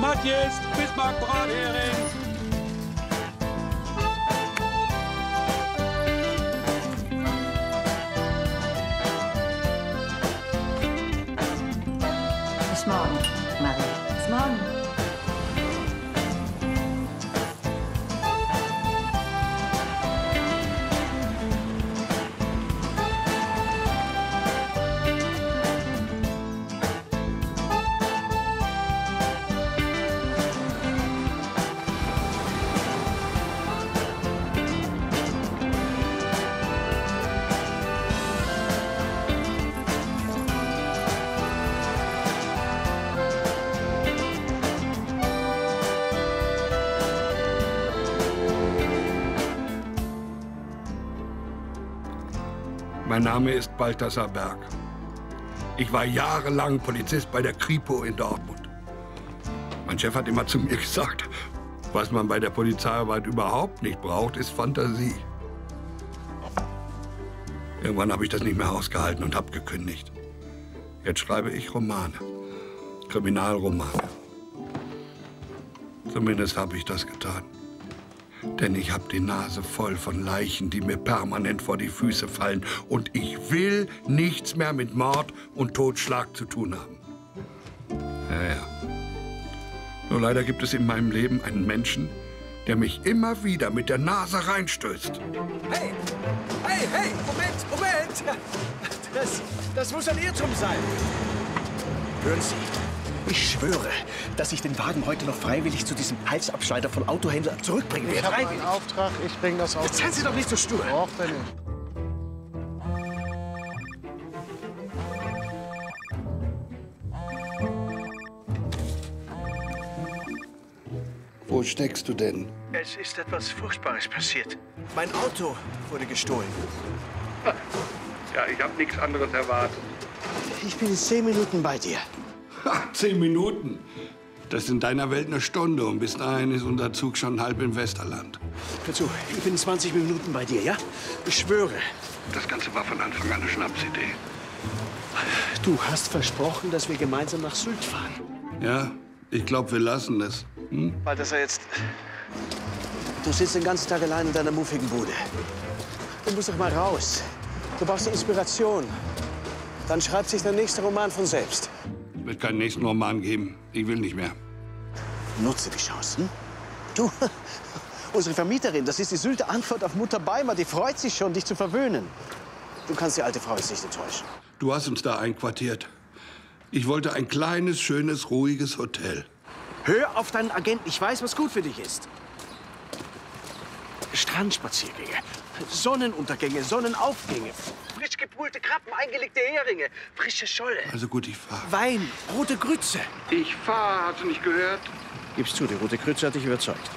Matjes, Bismarck, Brathering. Bis morgen, Marie. Bis morgen. Mein Name ist Balthasar Berg. Ich war jahrelang Polizist bei der Kripo in Dortmund. Mein Chef hat immer zu mir gesagt, was man bei der Polizeiarbeit überhaupt nicht braucht, ist Fantasie. Irgendwann habe ich das nicht mehr ausgehalten und habe gekündigt. Jetzt schreibe ich Romane, Kriminalromane. Zumindest habe ich das getan. Denn ich habe die Nase voll von Leichen, die mir permanent vor die Füße fallen. Und ich will nichts mehr mit Mord und Totschlag zu tun haben. Ja. Nur leider gibt es in meinem Leben einen Menschen, der mich immer wieder mit der Nase reinstößt. Hey! Hey, hey! Moment! Das muss ein Irrtum sein. Hören Sie, ich schwöre, dass ich den Wagen heute noch freiwillig zu diesem Halsabschneider von Autohändler zurückbringen werde. Ich habe einen Auftrag, ich bringe das Auto. Jetzt seien Sie doch nicht so stur. Braucht er nicht. Wo steckst du denn? Es ist etwas Furchtbares passiert. Mein Auto wurde gestohlen. Ja, ich habe nichts anderes erwartet. Ich bin in 10 Minuten bei dir. 10 Minuten? Das ist in deiner Welt eine Stunde und bis dahin ist unser Zug schon halb im Westerland. Hör zu, ich bin in 20 Minuten bei dir, ja? Ich schwöre. Das Ganze war von Anfang an eine Schnapsidee. Du hast versprochen, dass wir gemeinsam nach Sylt fahren. Ja, ich glaube, wir lassen es. Balthasar, jetzt... Du sitzt den ganzen Tag allein in deiner muffigen Bude. Du musst doch mal raus. Du brauchst die Inspiration. Dann schreibt sich der nächste Roman von selbst. Es wird keinen nächsten Roman geben. Ich will nicht mehr. Nutze die Chancen. Du, unsere Vermieterin, das ist die Sylter Antwort auf Mutter Beimer. Die freut sich schon, dich zu verwöhnen. Du kannst die alte Frau jetzt nicht enttäuschen. Du hast uns da einquartiert. Ich wollte ein kleines, schönes, ruhiges Hotel. Hör auf deinen Agenten. Ich weiß, was gut für dich ist. Strandspaziergänge, Sonnenuntergänge, Sonnenaufgänge, frisch gepulte Krabben, eingelegte Heringe, frische Scholle. Also gut, ich fahre. Wein, rote Grütze. Ich fahre, hast du nicht gehört? Gib's zu, die rote Grütze hat dich überzeugt.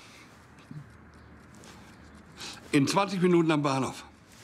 In 20 Minuten am Bahnhof.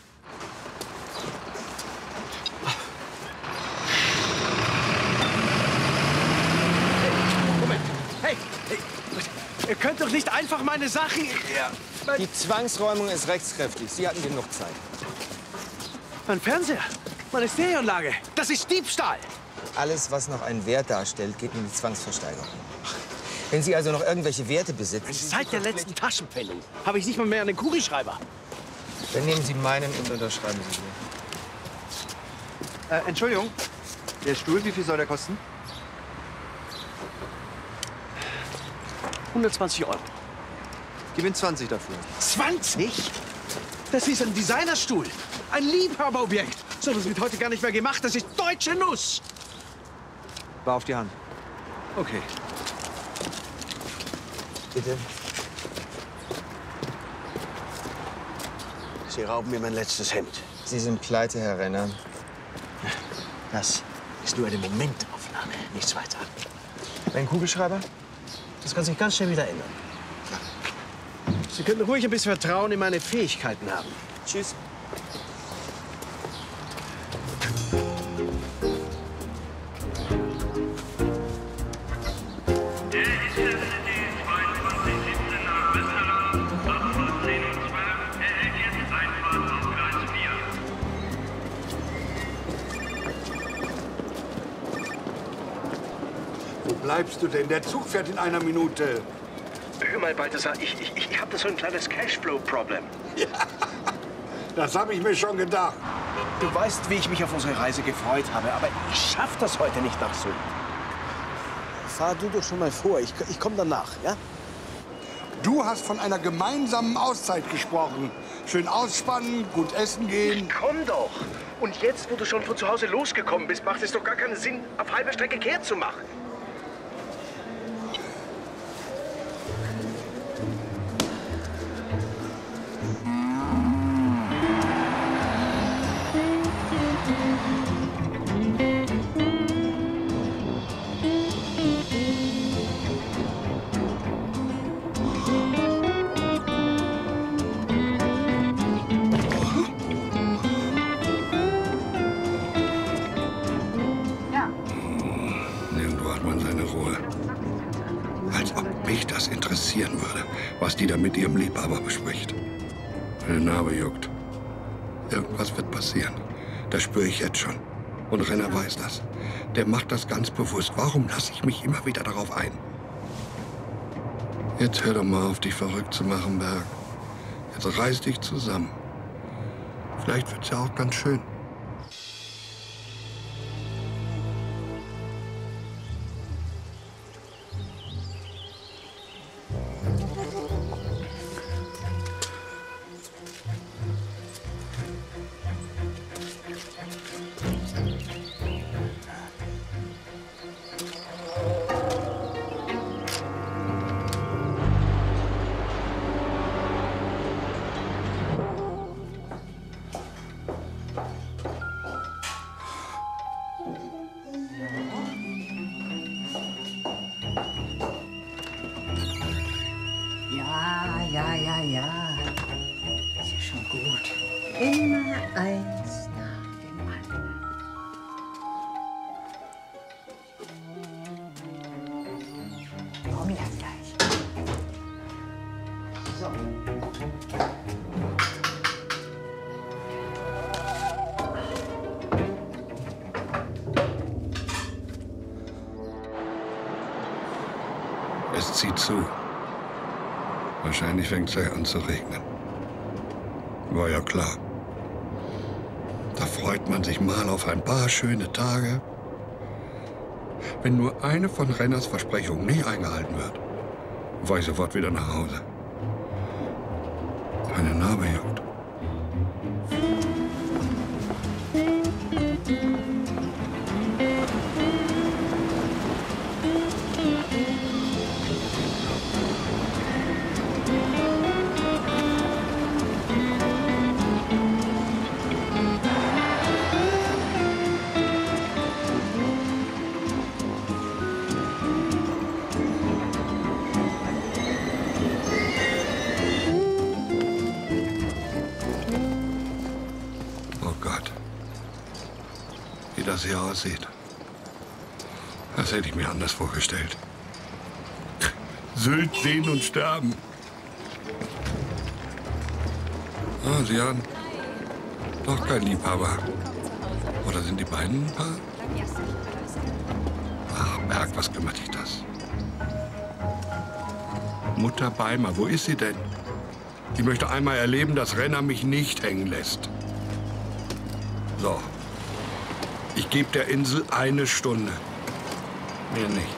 Moment. Hey, ihr könnt doch nicht einfach meine Sachen... Die Zwangsräumung ist rechtskräftig. Sie hatten genug Zeit. Mein Fernseher, meine Stereoanlage, das ist Diebstahl. Alles, was noch einen Wert darstellt, geht in die Zwangsversteigerung. Wenn Sie also noch irgendwelche Werte besitzen... Seit der letzten Taschenpfennung habe ich nicht mal mehr einen Kugelschreiber. Dann nehmen Sie meinen und unterschreiben Sie hier. Entschuldigung, der Stuhl, wie viel soll der kosten? 120 €. Gewinn 20 dafür. 20? Das ist ein Designerstuhl. Ein Liebhaberobjekt. So was wird heute gar nicht mehr gemacht. Das ist deutsche Nuss. War auf die Hand. Okay. Bitte. Sie rauben mir mein letztes Hemd. Sie sind pleite, Herr Renner. Das ist nur eine Momentaufnahme, nichts weiter. Ein Kugelschreiber? Das kann sich ganz schnell wieder ändern. Sie könnten ruhig ein bisschen Vertrauen in meine Fähigkeiten haben. Tschüss. bleibst du denn? Der Zug fährt in einer Minute. Hör mal, Balthasar, ich habe da so ein kleines Cashflow-Problem. Ja, das habe ich mir schon gedacht. Du weißt, wie ich mich auf unsere Reise gefreut habe, aber ich schaff das heute nicht nach Sylt. Fahr du doch schon mal vor. Ich komme danach, ja? Du hast von einer gemeinsamen Auszeit gesprochen. Schön ausspannen, gut essen gehen. Komm doch! Und jetzt, wo du schon von zu Hause losgekommen bist, macht es doch gar keinen Sinn, auf halber Strecke kehrt zu machen. Was die da mit ihrem Liebhaber bespricht. Meine Narbe juckt. Irgendwas wird passieren. Das spüre ich jetzt schon. Und Renner weiß das. Der macht das ganz bewusst. Warum lasse ich mich immer wieder darauf ein? Jetzt hör doch mal auf, dich verrückt zu machen, Berg. Jetzt reiß dich zusammen. Vielleicht wird's ja auch ganz schön. Ja. Ist ja schon gut. Immer eins nach dem anderen. Komm ja gleich. So. Es zieht zu. Wahrscheinlich fängt es gleich an zu regnen. War ja klar. Da freut man sich mal auf ein paar schöne Tage. Wenn nur eine von Renners Versprechungen nicht eingehalten wird, fahre ich sofort wieder nach Hause. Meine Narbe juckt. Das hier aussieht. Das hätte ich mir anders vorgestellt. Sylt sehen und sterben. Ah, Sie haben doch kein Liebhaber. Oder sind die beiden ein Paar? Ach, Berg, was kümmert dich das? Mutter Beimer, wo ist sie denn? Ich möchte einmal erleben, dass Renner mich nicht hängen lässt. So. Ich gebe der Insel 1 Stunde. Mehr nicht.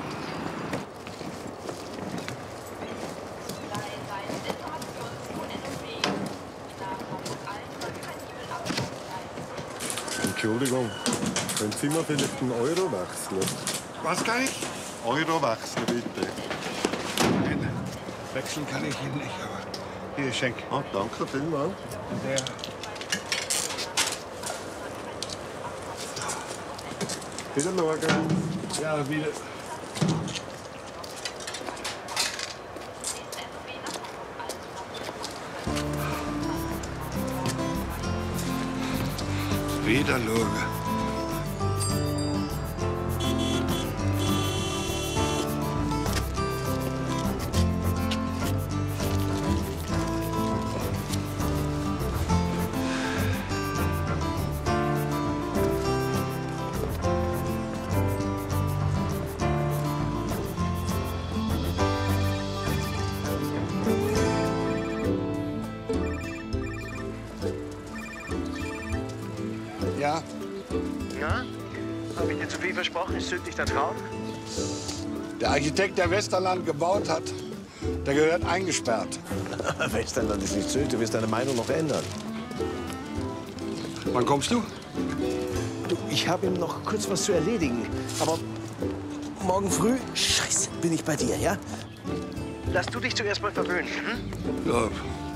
Entschuldigung, können Sie mir vielleicht einen Euro wechseln? Was kann ich? Euro wechseln, bitte. Nein, wechseln kann ich Ihnen nicht, aber hier, schenk. Ah, danke vielmals. Der. Wieder schauen. Ja, wieder. Wieder schauen. Ja? Na? Habe ich dir zu viel versprochen? Ist südlich der Traum? Der Architekt, der Westerland gebaut hat, der gehört eingesperrt. Westerland ist nicht Sylt. Du wirst deine Meinung noch ändern. Wann kommst du? Du, ich habe ihm noch kurz was zu erledigen. Aber morgen früh, Scheiße, bin ich bei dir, ja? Lass du dich zuerst mal verwöhnen. Hm? Ja.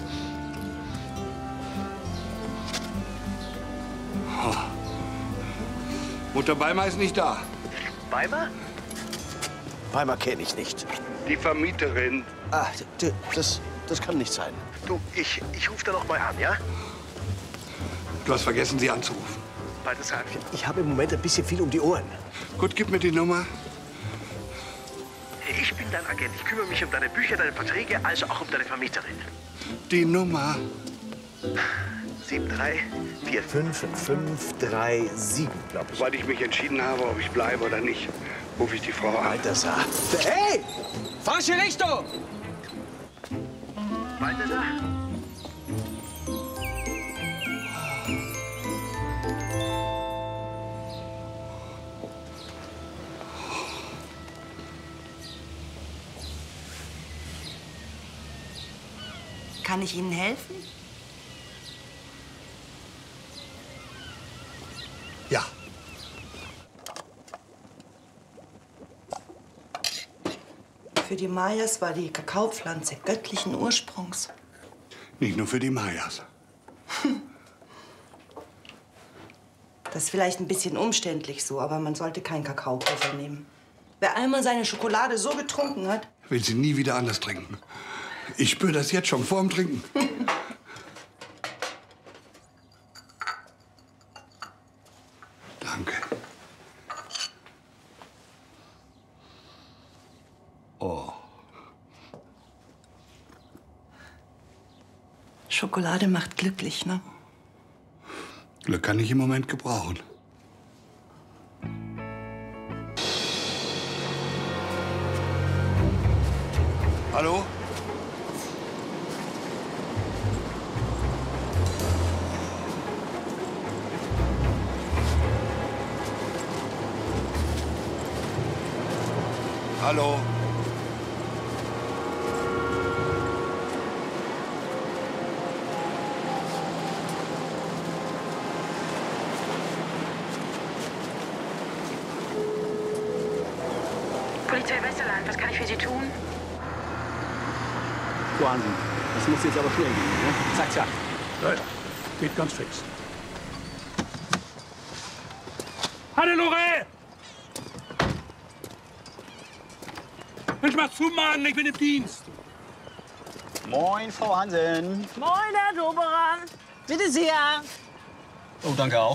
Mutter Beimer ist nicht da. Beimer? Beimer kenne ich nicht. Die Vermieterin. Ah, das kann nicht sein. Du, ich rufe da noch mal an, ja? Du hast vergessen, sie anzurufen. Balthasar, ich habe im Moment ein bisschen viel um die Ohren. Gut, gib mir die Nummer. Ich bin dein Agent. Ich kümmere mich um deine Bücher, deine Verträge, also auch um deine Vermieterin. Die Nummer. 7345537, glaube ich. Sobald ich mich entschieden habe, ob ich bleibe oder nicht, rufe ich die Frau an. Balthasar. Hey! Falsche Richtung! Balthasar? Kann ich Ihnen helfen? Ja. Für die Mayas war die Kakaopflanze göttlichen Ursprungs. Nicht nur für die Mayas. Das ist vielleicht ein bisschen umständlich so, aber man sollte keinen Kakaopulver nehmen. Wer einmal seine Schokolade so getrunken hat... Will sie nie wieder anders trinken. Ich spüre das jetzt schon vor dem Trinken. Danke. Oh. Schokolade macht glücklich, ne? Glück kann ich im Moment gebrauchen. Hallo? Hallo? Polizei Westerland, was kann ich für Sie tun? Frau Hansen, das muss jetzt aber schnell gehen, ne? Zack, zack. Ja, geht ganz fix. Hannelore! Ich mach zu, Mann, ich bin im Dienst. Moin, Frau Hansen. Moin, Herr Doberan. Bitte sehr. Oh, danke auch.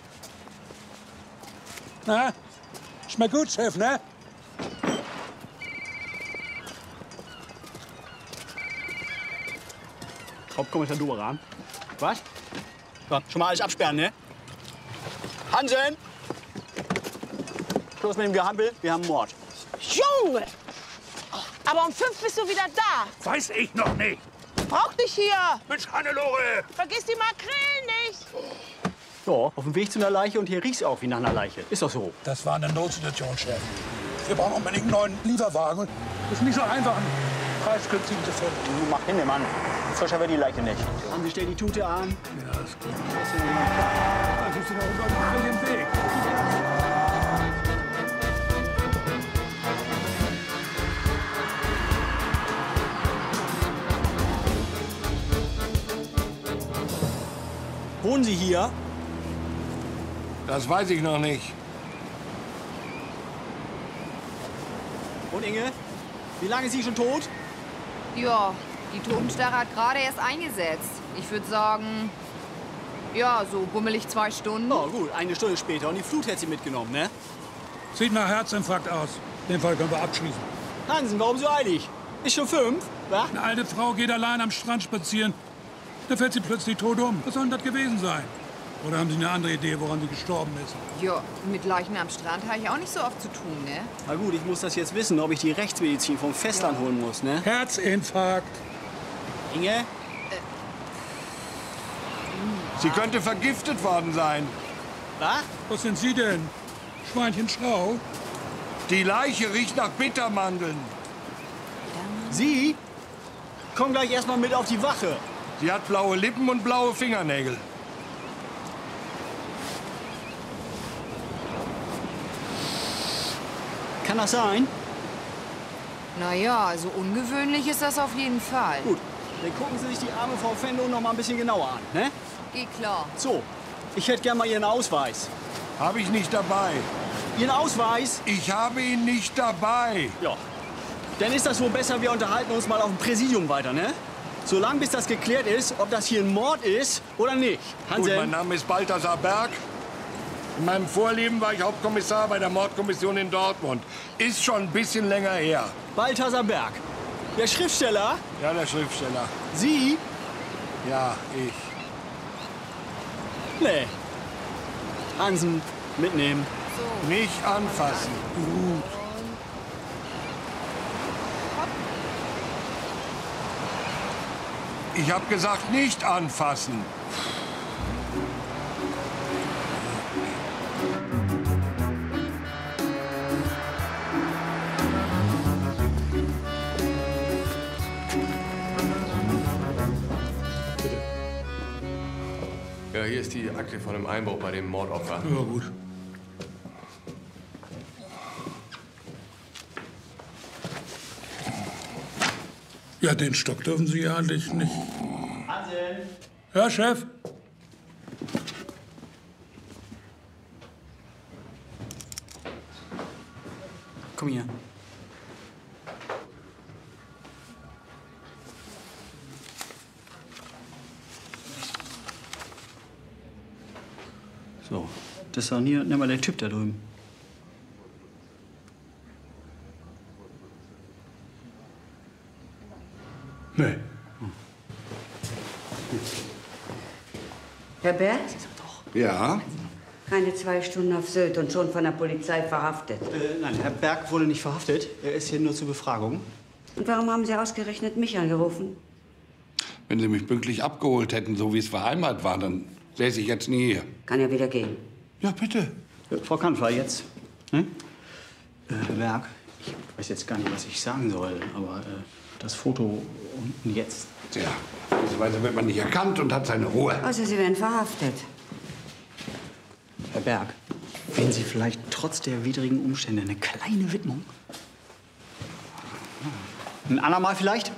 Na, schmeckt gut, Chef, ne? Hauptkommissar Doberan. Was? So, schon mal alles absperren, ne? Hansen! Schluss mit dem Gehampel, wir haben einen Mord. Junge! Aber um 5 bist du wieder da. Weiß ich noch nicht. Brauch dich hier. Mensch, Hannelore! Vergiss die Makrelen nicht. Ja, auf dem Weg zu einer Leiche und hier riecht's auch wie nach einer Leiche. Ist doch so. Das war eine Notsituation, Chef. Wir brauchen unbedingt einen neuen Lieferwagen. Das ist nicht so einfach, einen preisgünstigen zu finden. Du mach hin, Mann. Frischer wird die Leiche nicht. Haben Sie stell die Tute an. Ja, ist gut. Das ist doch über den Weg. Wohnen Sie hier? Das weiß ich noch nicht. Und Inge? Wie lange ist sie schon tot? Ja, die Totenstarre hat gerade erst eingesetzt. Ich würde sagen, ja, so bummelig 2 Stunden. Oh, gut, 1 Stunde später. Und die Flut hätte sie mitgenommen, ne? Sieht nach Herzinfarkt aus. Den Fall können wir abschließen. Hansen, warum so eilig? Ist schon 5, wa? Eine alte Frau geht allein am Strand spazieren. Da fällt sie plötzlich tot um. Was soll denn das gewesen sein? Oder haben Sie eine andere Idee, woran sie gestorben ist? Ja, mit Leichen am Strand habe ich auch nicht so oft zu tun, ne? Na gut, ich muss das jetzt wissen, ob ich die Rechtsmedizin vom Festland holen muss, ne? Herzinfarkt. Inge? Sie könnte vergiftet worden sein. Was? Was sind Sie denn? Schweinchen Schrau? Die Leiche riecht nach Bittermandeln. Sie? Komm gleich erstmal mit auf die Wache. Sie hat blaue Lippen und blaue Fingernägel. Kann das sein? Naja, also ungewöhnlich ist das auf jeden Fall. Gut, dann gucken Sie sich die arme Frau Fendo noch mal ein bisschen genauer an, ne? Geht klar. So, ich hätte gern mal Ihren Ausweis. Habe ich nicht dabei. Ihren Ausweis? Ich habe ihn nicht dabei. Ja. Dann ist das wohl besser, wir unterhalten uns mal auf dem Präsidium weiter, ne? Solange bis das geklärt ist, ob das hier ein Mord ist oder nicht. Gut, mein Name ist Balthasar Berg. In meinem Vorleben war ich Hauptkommissar bei der Mordkommission in Dortmund. Ist schon ein bisschen länger her. Balthasar Berg. Der Schriftsteller? Ja, der Schriftsteller. Sie? Ja, ich. Nee. Hansen, mitnehmen. So. Nicht anfassen. Gut. Ich habe gesagt, nicht anfassen. Ja, hier ist die Akte von dem Einbruch bei dem Mordopfer. Ja, gut. Ja, den Stock dürfen Sie ja eigentlich nicht. Hansen! Ja, Chef? Komm hier. So, das ist doch nicht mal der Typ da drüben. Nee. Herr Berg? Ja? Keine 2 Stunden auf Sylt und schon von der Polizei verhaftet. Nein, Herr Berg wurde nicht verhaftet. Er ist hier nur zur Befragung. Und warum haben Sie ausgerechnet mich angerufen? Wenn Sie mich pünktlich abgeholt hätten, so wie es vereinbart war, dann säße ich jetzt nie hier. Kann ja wieder gehen. Ja, bitte. Frau Kanfer, jetzt. Hm? Herr Berg, ich weiß jetzt gar nicht, was ich sagen soll, aber das Foto unten jetzt. Tja, möglicherweise wird man nicht erkannt und hat seine Ruhe. Also Sie werden verhaftet. Herr Berg, wählen Sie vielleicht trotz der widrigen Umstände eine kleine Widmung? Ein andermal vielleicht?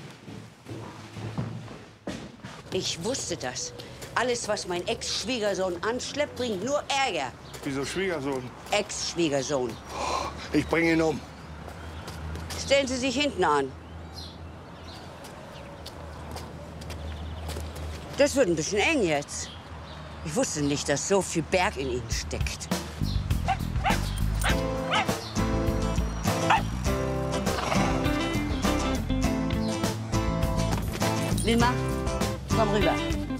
Ich wusste das. Alles, was mein Ex-Schwiegersohn anschleppt, bringt nur Ärger. Wieso Schwiegersohn? Ex-Schwiegersohn. Ich bringe ihn um. Stellen Sie sich hinten an. Das wird ein bisschen eng jetzt. Ich wusste nicht, dass so viel Berg in Ihnen steckt. Wilma, komm rüber.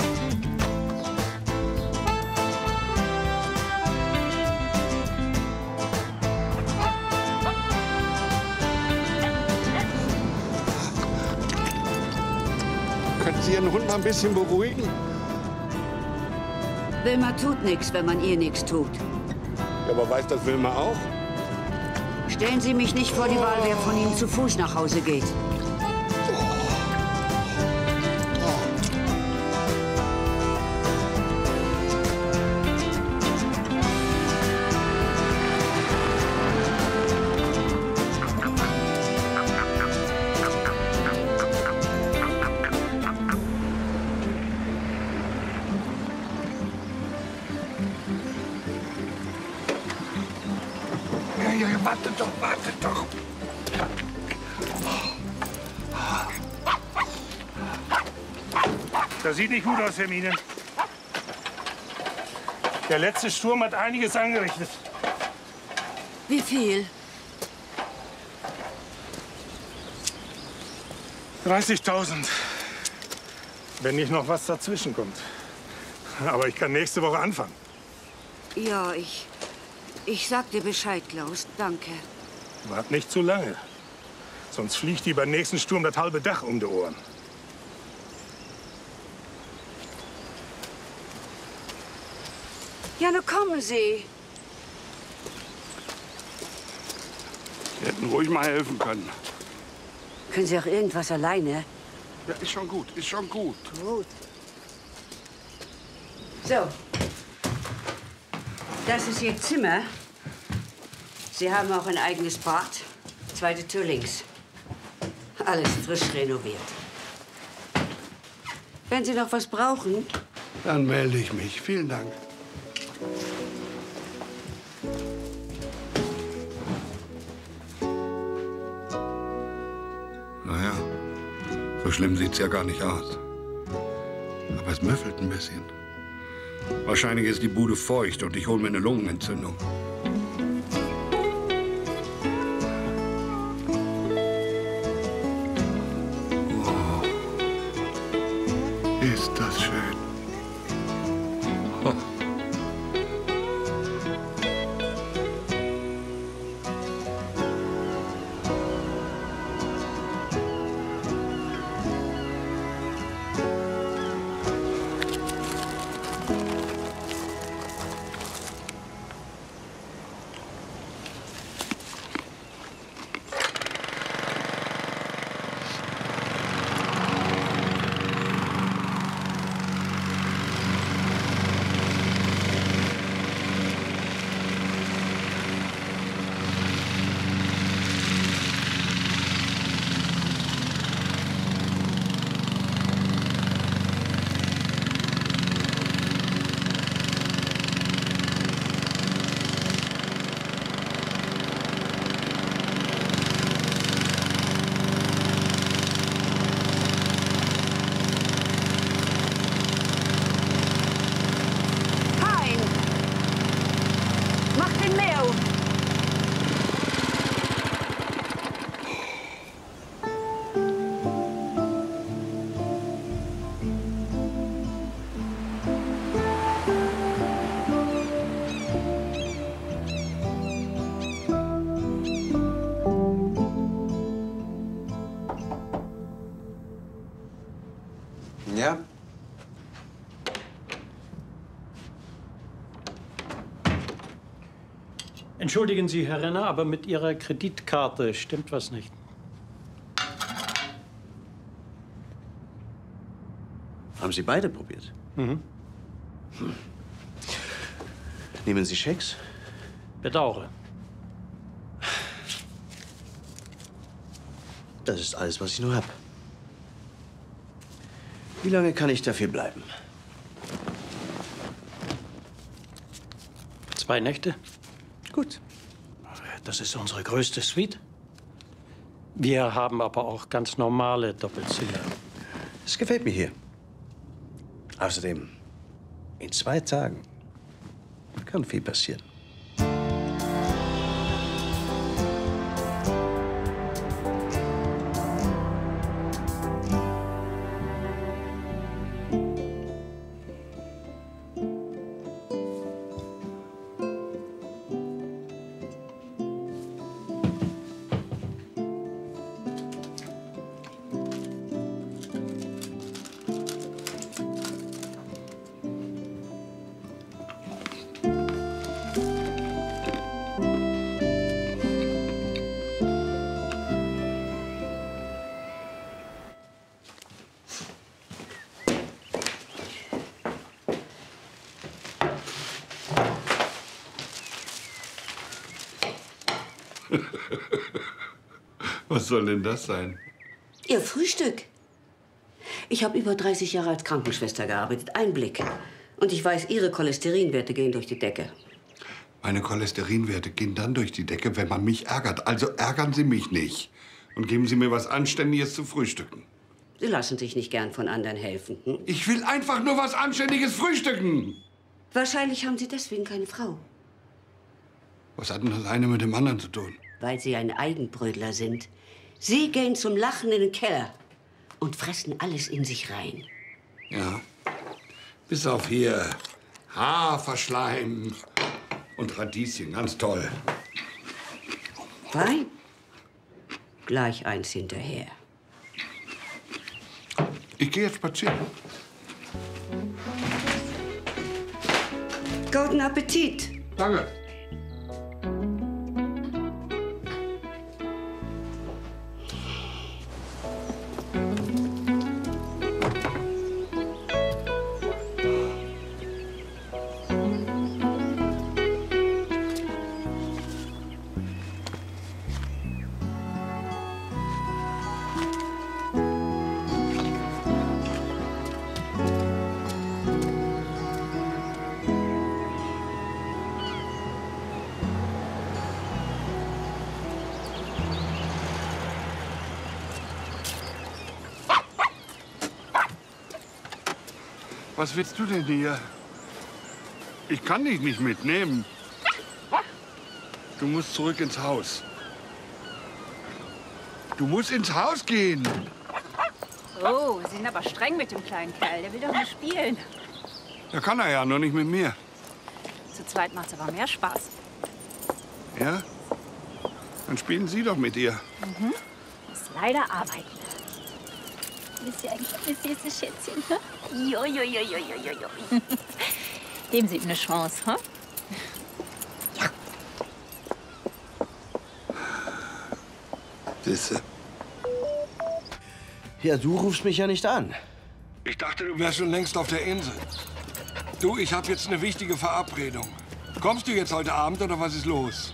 Könnten Sie Ihren Hund mal ein bisschen beruhigen? Wilma tut nichts, wenn man ihr nichts tut. Ja, aber weiß das Wilma auch? Stellen Sie mich nicht vor die Wahl, wer von Ihnen zu Fuß nach Hause geht. Ja, wartet doch, wartet doch. Das sieht nicht gut aus, Hermine. Der letzte Sturm hat einiges angerichtet. Wie viel? 30.000. Wenn nicht noch was dazwischen kommt. Aber ich kann nächste Woche anfangen. Ja, ich sag dir Bescheid, Klaus. Danke. Wart nicht zu lange. Sonst fliegt dir beim nächsten Sturm das halbe Dach um die Ohren. Ja, nun kommen Sie. Sie hätten ruhig mal helfen können. Können Sie auch irgendwas alleine? Ja, ist schon gut, ist schon gut. Gut. So. Das ist Ihr Zimmer. Sie haben auch ein eigenes Bad. Zweite Tür links. Alles frisch renoviert. Wenn Sie noch was brauchen... Dann melde ich mich. Vielen Dank. Naja, so schlimm sieht's ja gar nicht aus. Aber es müffelt ein bisschen. Wahrscheinlich ist die Bude feucht und ich hole mir eine Lungenentzündung. Oh, ist das schön. Oh. Ja? Entschuldigen Sie, Herr Renner, aber mit Ihrer Kreditkarte stimmt was nicht. Haben Sie beide probiert? Mhm. Nehmen Sie Schecks? Bedauere. Das ist alles, was ich nur habe. Wie lange kann ich dafür bleiben? 2 Nächte. Gut. Das ist unsere größte Suite. Wir haben aber auch ganz normale Doppelzimmer. Es gefällt mir hier. Außerdem, in 2 Tagen kann viel passieren. Was soll denn das sein? Ihr Frühstück. Ich habe über 30 Jahre als Krankenschwester gearbeitet. Einblick. Und ich weiß, Ihre Cholesterinwerte gehen durch die Decke. Meine Cholesterinwerte gehen dann durch die Decke, wenn man mich ärgert. Also ärgern Sie mich nicht. Und geben Sie mir was Anständiges zu frühstücken. Sie lassen sich nicht gern von anderen helfen. Hm? Ich will einfach nur was Anständiges frühstücken. Wahrscheinlich haben Sie deswegen keine Frau. Was hat denn das eine mit dem anderen zu tun? Weil Sie ein Eigenbrötler sind. Sie gehen zum Lachen in den Keller und fressen alles in sich rein. Ja, bis auf hier Haferschleim und Radieschen, ganz toll. Wein? Gleich eins hinterher. Ich gehe jetzt spazieren. Guten Appetit. Danke. Was willst du denn hier? Ich kann dich nicht mitnehmen. Du musst zurück ins Haus. Du musst ins Haus gehen. Oh, Sie sind aber streng mit dem kleinen Kerl. Der will doch nur spielen. Da kann er ja, nur nicht mit mir. Zu zweit macht's aber mehr Spaß. Ja? Dann spielen Sie doch mit ihr. Mhm. Muss leider arbeiten. Wisst ihr eigentlich das süße Schätzchen, ne? Jo. Dem sieht eine Chance, ha? Ja. Siehste. Ja, du rufst mich ja nicht an. Ich dachte, du wärst schon längst auf der Insel. Du, ich habe jetzt eine wichtige Verabredung. Kommst du jetzt heute Abend oder was ist los?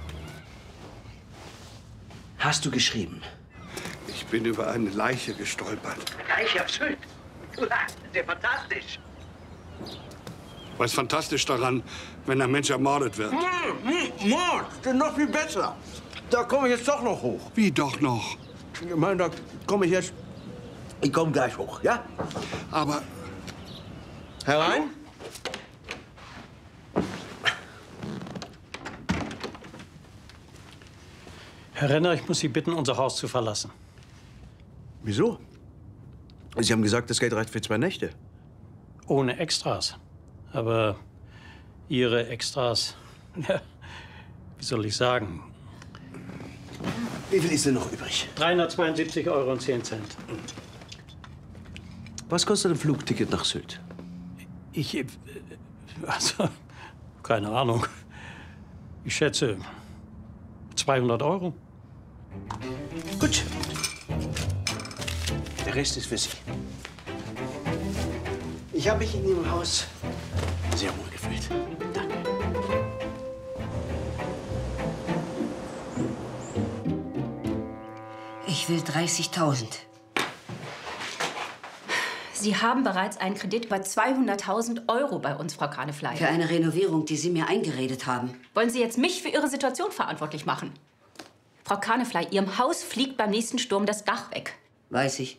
Hast du geschrieben? Ich bin über eine Leiche gestolpert. Leiche auf Sylt? Das ist ja fantastisch. Was ist fantastisch daran, wenn ein Mensch ermordet wird? Mord, das ist noch viel besser. Da komme ich jetzt doch noch hoch. Wie doch noch? Ich meine, da komme ich jetzt... Ich komme gleich hoch, ja? Aber... Herein? Herr Renner, ich muss Sie bitten, unser Haus zu verlassen. Wieso? Sie haben gesagt, das Geld reicht für 2 Nächte. Ohne Extras. Aber Ihre Extras, ja, wie soll ich sagen? Wie viel ist denn noch übrig? 372,10 Euro. Was kostet ein Flugticket nach Sylt? Also, keine Ahnung. Ich schätze 200 Euro. Gut. Der Rest ist für Sie. Ich habe mich in Ihrem Haus sehr wohl gefühlt. Danke. Ich will 30.000. Sie haben bereits einen Kredit über 200.000 Euro bei uns, Frau Kranefley. Für eine Renovierung, die Sie mir eingeredet haben. Wollen Sie jetzt mich für Ihre Situation verantwortlich machen? Frau Kranefley, Ihrem Haus fliegt beim nächsten Sturm das Dach weg. Weiß ich.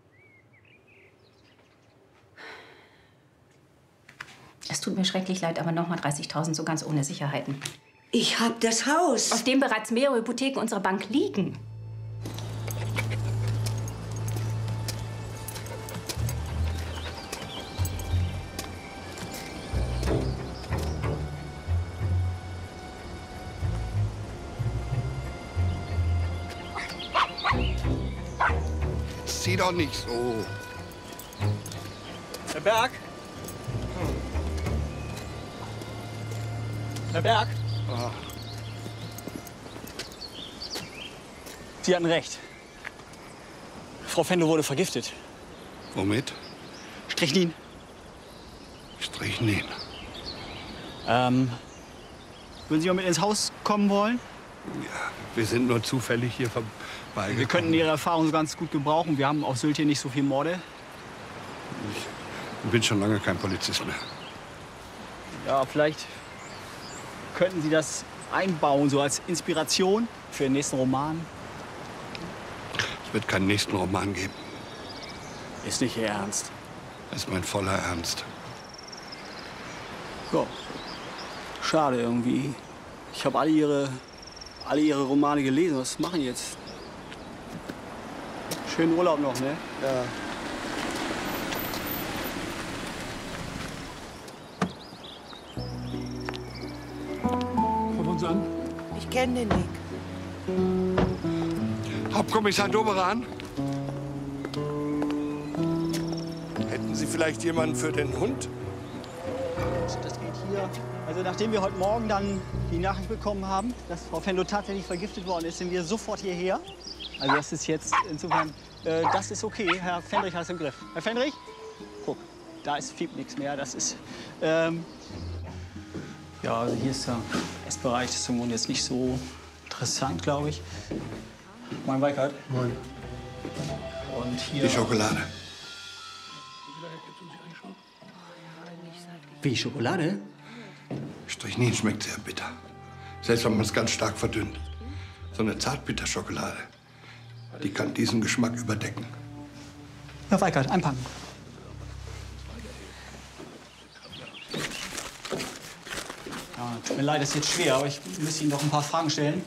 Es tut mir schrecklich leid, aber nochmal 30.000 so ganz ohne Sicherheiten. Ich hab das Haus. Auf dem bereits mehrere Hypotheken unserer Bank liegen. Sieh doch nicht so. Herr Berg? Herr Berg? Ah. Sie hatten recht. Frau Fendo wurde vergiftet. Womit? Strychnin. Strychnin. Würden Sie mal mit ins Haus kommen wollen? Ja, wir sind nur zufällig hier vorbeigekommen. Wir könnten Ihre Erfahrung ganz gut gebrauchen. Wir haben auf Sylt hier nicht so viele Morde. Ich bin schon lange kein Polizist mehr. Ja, vielleicht könnten Sie das einbauen, so als Inspiration für den nächsten Roman. Es wird keinen nächsten Roman geben. Ist nicht Ihr Ernst. Das ist mein voller Ernst. Ja. Schade irgendwie. Ich habe alle Ihre Romane gelesen. Was machen die jetzt? Schönen Urlaub noch, ne? Ja. Guck uns an. Ich kenne den Nick. Hauptkommissar Doberan? Hätten Sie vielleicht jemanden für den Hund? das geht hier. Also nachdem wir heute Morgen dann die Nachricht bekommen haben, dass Frau Fenlo tatsächlich vergiftet worden ist, sind wir sofort hierher. Also das ist jetzt insofern, das ist okay. Herr Fendrich hat es im Griff. Herr Fendrich, guck, da fiebt nichts mehr. Das ist, ja, also hier ist der Essbereich des Wohnen jetzt nicht so interessant, glaube ich. Moin, Weikert. Moin. Und hier... Die Schokolade. Wie, Schokolade? Strychnin schmeckt sehr bitter. Selbst wenn man es ganz stark verdünnt. So eine Zartbitterschokolade, die kann diesen Geschmack überdecken. Herr Weikert, einpacken. Ja, tut mir leid, das ist jetzt schwer, aber ich muss Ihnen noch ein paar Fragen stellen.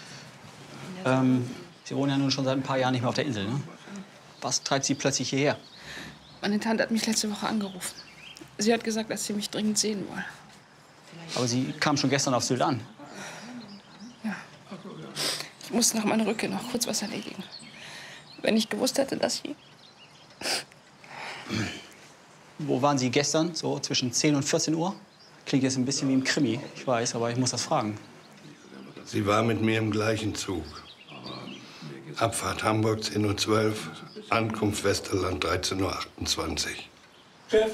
Sie wohnen ja nun schon seit ein paar Jahren nicht mehr auf der Insel, ne? Was treibt Sie plötzlich hierher? Meine Tante hat mich letzte Woche angerufen. Sie hat gesagt, dass sie mich dringend sehen wolle. Aber Sie kamen schon gestern auf Sylt an. Ja. Ich musste nach meiner Rückkehr noch kurz was erledigen. Wenn ich gewusst hätte, dass sie... Wo waren Sie gestern? So zwischen 10 und 14 Uhr? Klingt jetzt ein bisschen wie im Krimi, ich weiß, aber ich muss das fragen. Sie war mit mir im gleichen Zug. Abfahrt Hamburg 10:12 Uhr, Ankunft Westerland 13:28 Uhr. Chef?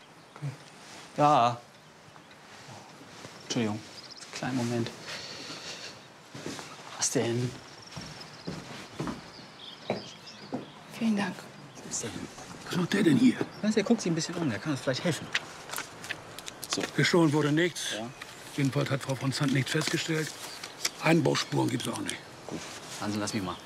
Ja. Entschuldigung, kleinen Moment. Was denn? Vielen Dank. Was macht der denn hier? Der guckt sich ein bisschen um, der kann uns vielleicht helfen. So. Gestohlen wurde nichts. Ja. Jedenfalls hat Frau von Zandt nichts festgestellt. Einbruchsspuren gibt's auch nicht. Gut, Hansen, lass mich mal.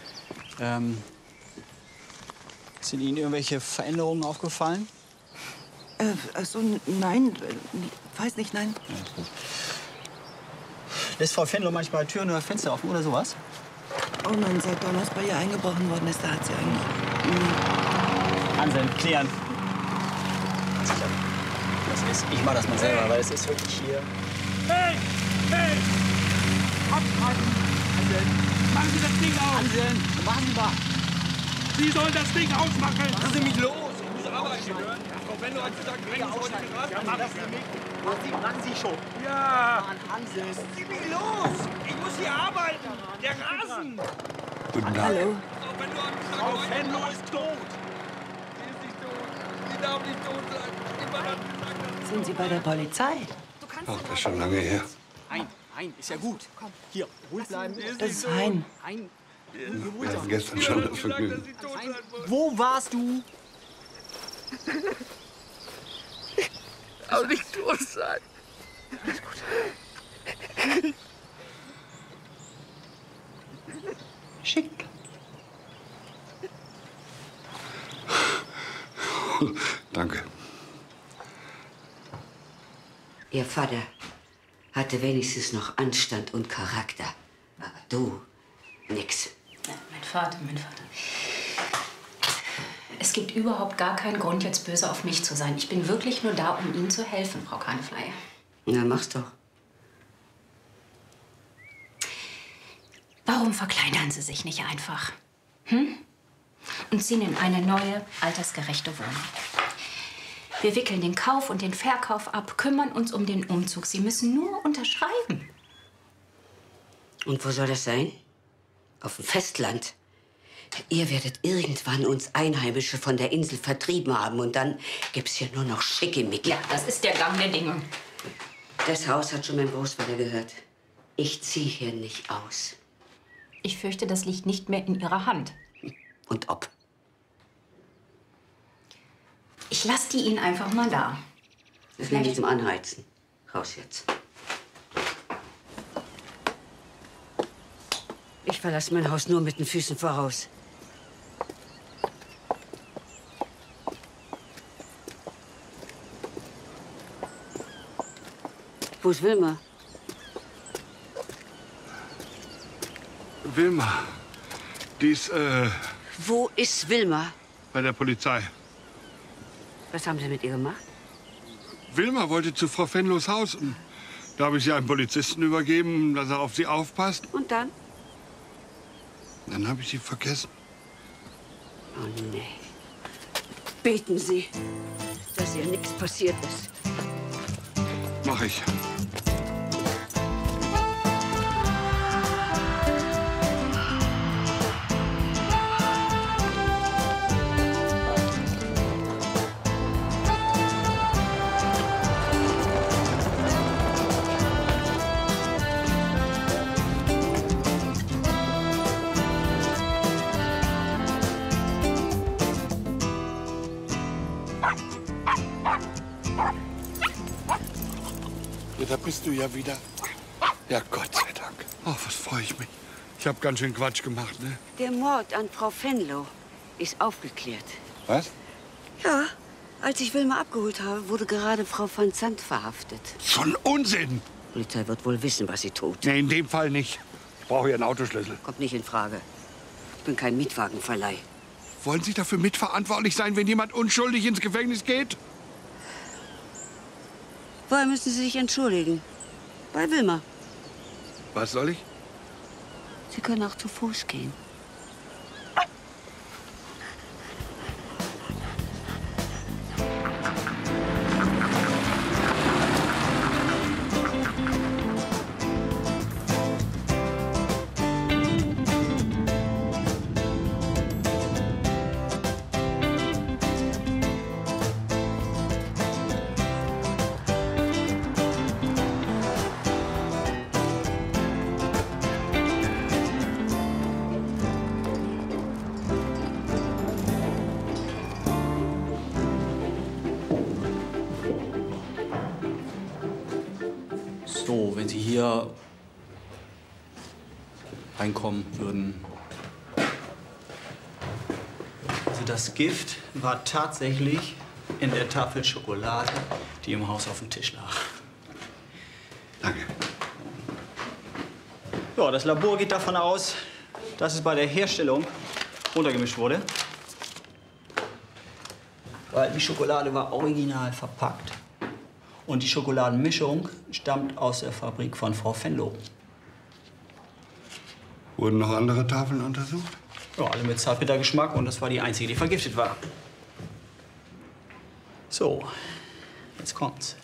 Sind Ihnen irgendwelche Veränderungen aufgefallen? Also, nein, weiß nicht, nein. Ja, gut. Lässt Frau Fenlo manchmal Türen oder Fenster offen oder sowas? Oh nein, seit Donnerstag bei ihr eingebrochen worden ist, da hat sie eigentlich nie... Hansen, klären. Sicher. Das ist, ich mach das mal selber, weil es ist wirklich hier... Hey! Hey! Abschalten! Hansen! Machen Sie das Ding aus! Hansen, machen Sie mal! Sie sollen das Ding ausmachen! Lassen Sie mich los! Ich muss arbeiten. Frau Fenlo hat gesagt, bringen Sie heute den Rasen. Machen Sie schon. Ja! Mann, Hansen! Lassen Sie mich los! Ich muss hier arbeiten! Der Rasen! Guten Tag. Hallo? Frau Fenlo ist tot! Sie ist nicht tot. Sie darf nicht tot sein. Jemand hat gesagt, dass Sind Sie bei der Polizei? Ach, das ist schon lange her. Ein, ist ja gut. Komm, hier, ruhig bleiben. Das ist Hein. Wir hatten gestern schon das Vergnügen. Wo warst du? auch nicht tot sein. Alles gut. Schick. Danke. Ihr Vater hatte wenigstens noch Anstand und Charakter. Aber du, nix. Ja, mein Vater. Es gibt überhaupt gar keinen Grund, jetzt böse auf mich zu sein. Ich bin wirklich nur da, um Ihnen zu helfen, Frau Kahnefley. Na, mach's doch. Warum verkleinern Sie sich nicht einfach? Und ziehen in eine neue, altersgerechte Wohnung. Wir wickeln den Kauf und den Verkauf ab, kümmern uns um den Umzug. Sie müssen nur unterschreiben. Und wo soll das sein? Auf dem Festland. Ihr werdet irgendwann uns Einheimische von der Insel vertrieben haben und dann gibt's hier nur noch Schickimicki. Ja, das ist der Gang der Dinge. Das Haus hat schon mein Großvater gehört. Ich zieh hier nicht aus. Ich fürchte, das liegt nicht mehr in Ihrer Hand. Und ob? Ich lasse die Ihnen einfach mal da. Das nehme ich zum Anheizen. Raus jetzt. Ich verlasse mein Haus nur mit den Füßen voraus. Wo ist Wilma? Wilma, die ist, Wo ist Wilma? bei der Polizei. Was haben Sie mit ihr gemacht? Wilma wollte zu Frau Fenlos Haus. Und da habe ich sie einem Polizisten übergeben, dass er auf sie aufpasst. Und dann? Dann habe ich sie vergessen. Oh nee. Beten Sie, dass ihr nichts passiert ist. Mach ich. Ja, da bist du ja wieder. Ja, Gott sei Dank. Oh, was freue ich mich. Ich habe ganz schön Quatsch gemacht, ne? Der Mord an Frau Venlo ist aufgeklärt. Was? Ja, als ich Wilma abgeholt habe, wurde gerade Frau van Zandt verhaftet. Schon Unsinn! Die Polizei wird wohl wissen, was sie tut. Nee, in dem Fall nicht. Ich brauche ja einen Autoschlüssel. Kommt nicht in Frage. Ich bin kein Mietwagenverleih. Wollen Sie dafür mitverantwortlich sein, wenn jemand unschuldig ins Gefängnis geht? Woher müssen Sie sich entschuldigen? Bei Wilma. Was soll ich? Sie können auch zu Fuß gehen. So, wenn Sie hier reinkommen würden. Also das Gift war tatsächlich in der Tafel Schokolade, die im Haus auf dem Tisch lag. Danke. Ja, das Labor geht davon aus, dass es bei der Herstellung runtergemischt wurde. Weil die Schokolade war original verpackt. Und die Schokoladenmischung stammt aus der Fabrik von Frau Venlo. Wurden noch andere Tafeln untersucht? Ja, alle mit Zartbittergeschmack und das war die einzige, die vergiftet war. So, jetzt kommt's.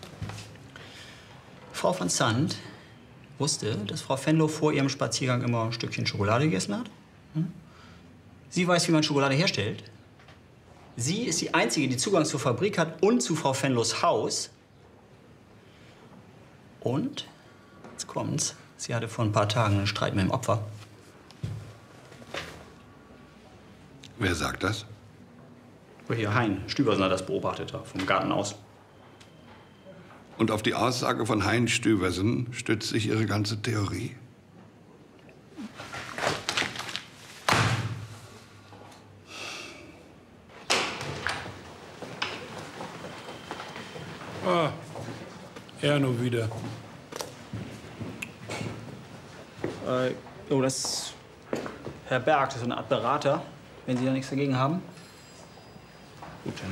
Frau van Zandt wusste, dass Frau Venlo vor ihrem Spaziergang immer ein Stückchen Schokolade gegessen hat. Sie weiß, wie man Schokolade herstellt. Sie ist die Einzige, die Zugang zur Fabrik hat und zu Frau Venlos Haus. Und, jetzt kommt's, sie hatte vor ein paar Tagen einen Streit mit dem Opfer. Wer sagt das? Hier, Hein Stübersen hat das beobachtet, vom Garten aus. Und auf die Aussage von Hein Stübersen stützt sich Ihre ganze Theorie? Ah, er nur wieder. Oh, das ist Herr Berg, das ist so eine Art Berater, wenn Sie da nichts dagegen haben. Gut, dann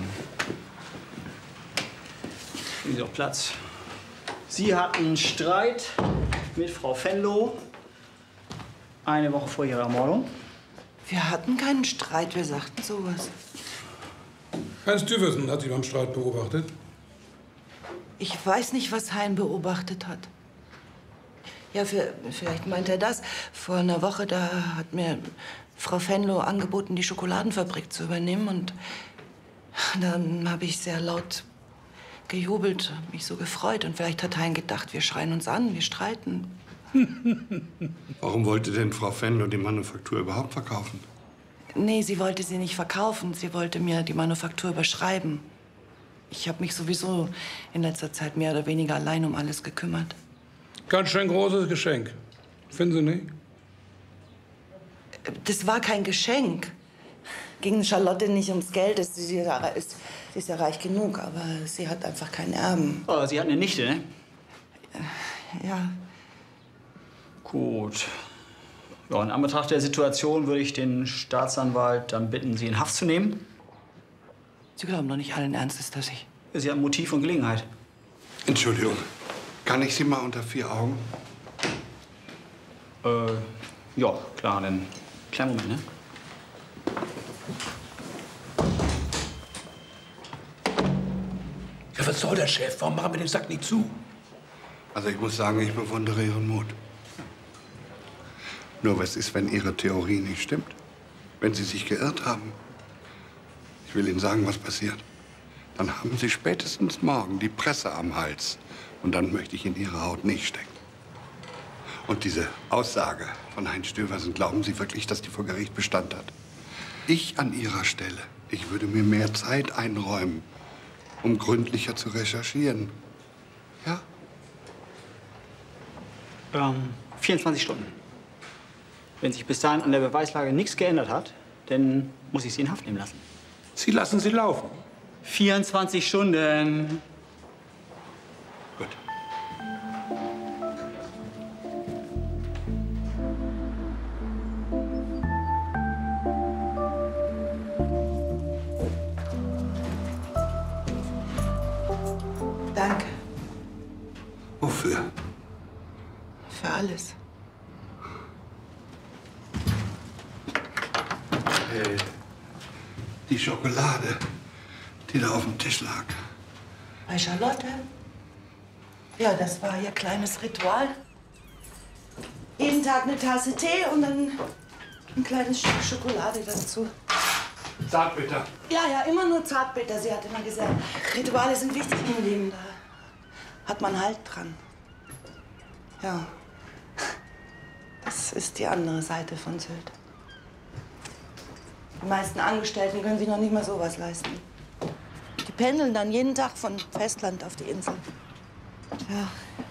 nehmen Sie auch Platz. Sie hatten einen Streit mit Frau Venlo eine Woche vor ihrer Ermordung. Wir hatten keinen Streit, wir sagten sowas. Hein Stübersen hat Sie beim Streit beobachtet. Ich weiß nicht, was Hein beobachtet hat. Ja, vielleicht meint er das. Vor einer Woche, da hat mir Frau Venlo angeboten, die Schokoladenfabrik zu übernehmen. Und dann habe ich sehr laut gejubelt, mich so gefreut. Und vielleicht hat Hein gedacht, wir schreien uns an, wir streiten. Warum wollte denn Frau Venlo die Manufaktur überhaupt verkaufen? Nee, sie wollte sie nicht verkaufen. Sie wollte mir die Manufaktur überschreiben. Ich habe mich sowieso in letzter Zeit mehr oder weniger allein um alles gekümmert. Ganz schön großes Geschenk. Finden Sie nicht? Das war kein Geschenk. Ging Charlotte nicht ums Geld. Sie ist ja reich genug, aber sie hat einfach keinen Erben. Oh, Sie hatten eine Nichte, ne? Ja. Gut. Ja, in Anbetracht der Situation würde ich den Staatsanwalt dann bitten, Sie in Haft zu nehmen. Sie glauben doch nicht allen Ernstes, dass ich... Sie haben Motiv und Gelegenheit. Entschuldigung. Kann ich Sie mal unter 4 Augen? Ja, klar, dann kleinen Moment, ne? Ja, Was soll das, Chef? Warum machen wir den Sack nicht zu? Also ich muss sagen, ich bewundere Ihren Mut. Nur was ist, wenn Ihre Theorie nicht stimmt? Wenn Sie sich geirrt haben? Ich will Ihnen sagen, was passiert. Dann haben Sie spätestens morgen die Presse am Hals. Und dann möchte ich in Ihre Haut nicht stecken. Und diese Aussage von Heinz Stöversen, glauben Sie wirklich, dass die vor Gericht Bestand hat? Ich an Ihrer Stelle, ich würde mir mehr Zeit einräumen, um gründlicher zu recherchieren. Ja? 24 Stunden. Wenn sich bis dahin an der Beweislage nichts geändert hat, dann muss ich Sie in Haft nehmen lassen. Sie lassen sie laufen. 24 Stunden. Gut. Danke Wofür? für alles. Die Schokolade, die da auf dem Tisch lag. Bei Charlotte? Ja, das war ihr kleines Ritual. Jeden Tag eine Tasse Tee und dann ein kleines Stück Schokolade dazu. Zartbitter. Ja, immer nur Zartbitter. Sie hat immer gesagt, Rituale sind wichtig im Leben. Da hat man Halt dran. Ja, das ist die andere Seite von Sylt. Die meisten Angestellten können sich noch nicht mal sowas leisten. Die pendeln dann jeden Tag von Festland auf die Insel. Ja.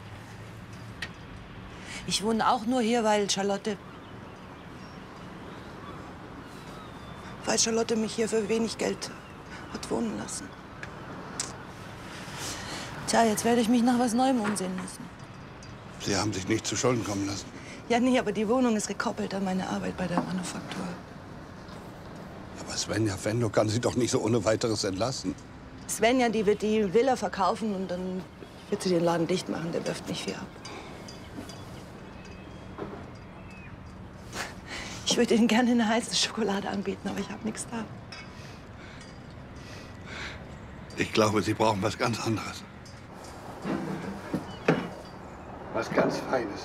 Ich wohne auch nur hier, weil Charlotte mich hier für wenig Geld hat wohnen lassen. Tja, jetzt werde ich mich nach was Neuem umsehen müssen. Sie haben sich nicht zu Schulden kommen lassen. Ja, nee, aber die Wohnung ist gekoppelt an meine Arbeit bei der Manufaktur. Aber Svenja Venlo kann Sie doch nicht so ohne weiteres entlassen. Svenja, die wird die Villa verkaufen und dann wird sie den Laden dicht machen. Der wirft nicht viel ab. Ich würde Ihnen gerne eine heiße Schokolade anbieten, aber ich habe nichts da. Ich glaube, Sie brauchen was ganz anderes. Was ganz Feines.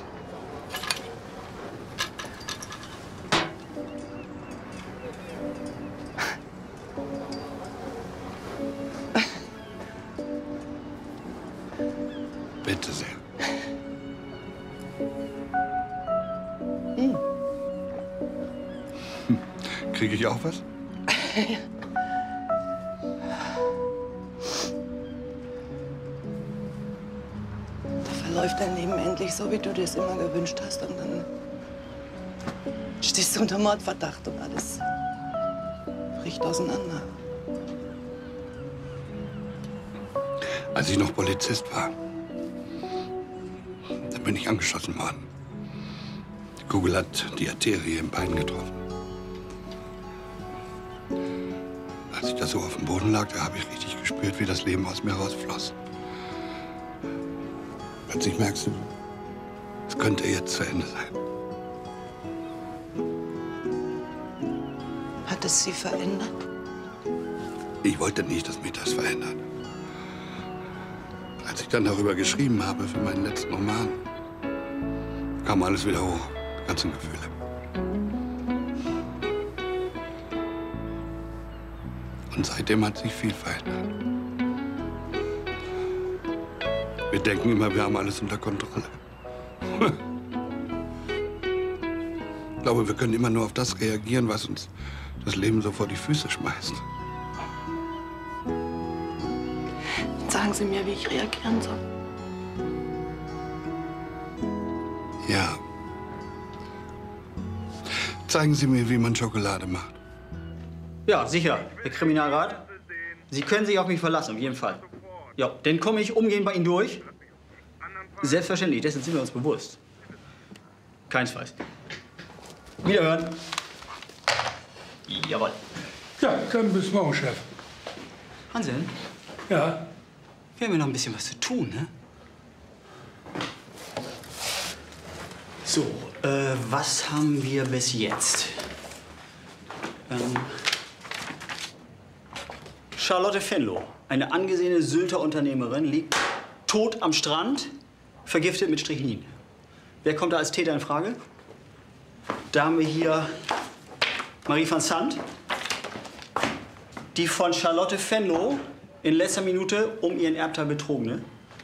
Bitte sehr. Kriege ich auch was? Da verläuft dein Leben endlich so, wie du dir es immer gewünscht hast. Und dann stehst du unter Mordverdacht und alles bricht auseinander. Als ich noch Polizist war, da bin ich angeschossen worden. Die Kugel hat die Arterie im Bein getroffen. Als ich da so auf dem Boden lag, da habe ich richtig gespürt, wie das Leben aus mir rausfloss. Plötzlich merkst du, es könnte jetzt zu Ende sein. Hat es Sie verändert? Ich wollte nicht, dass mich das verändert. Als ich dann darüber geschrieben habe für meinen letzten Roman, kam alles wieder hoch, die ganzen Gefühle. Und seitdem hat sich viel verändert. Wir denken immer, wir haben alles unter Kontrolle. Ich glaube, wir können immer nur auf das reagieren, was uns das Leben so vor die Füße schmeißt. Sagen Sie mir, wie ich reagieren soll. Ja. Zeigen Sie mir, wie man Schokolade macht. Ja, sicher, Herr Kriminalrat. Sie können sich auf mich verlassen, auf jeden Fall. Ja, dann komme ich umgehend bei Ihnen durch. Selbstverständlich, dessen sind wir uns bewusst. Keinesfalls. Wiederhören. Jawohl. Ja, dann bis morgen, Chef. Hansen? Ja? Wir haben ja noch ein bisschen was zu tun, ne? So, was haben wir bis jetzt? Charlotte Venlo, eine angesehene Sylter Unternehmerin, liegt tot am Strand, vergiftet mit Strychnin. Wer kommt da als Täter in Frage? Da haben wir hier Marie van Sant, die von Charlotte Venlo in letzter Minute um ihren Erbteil betrogene.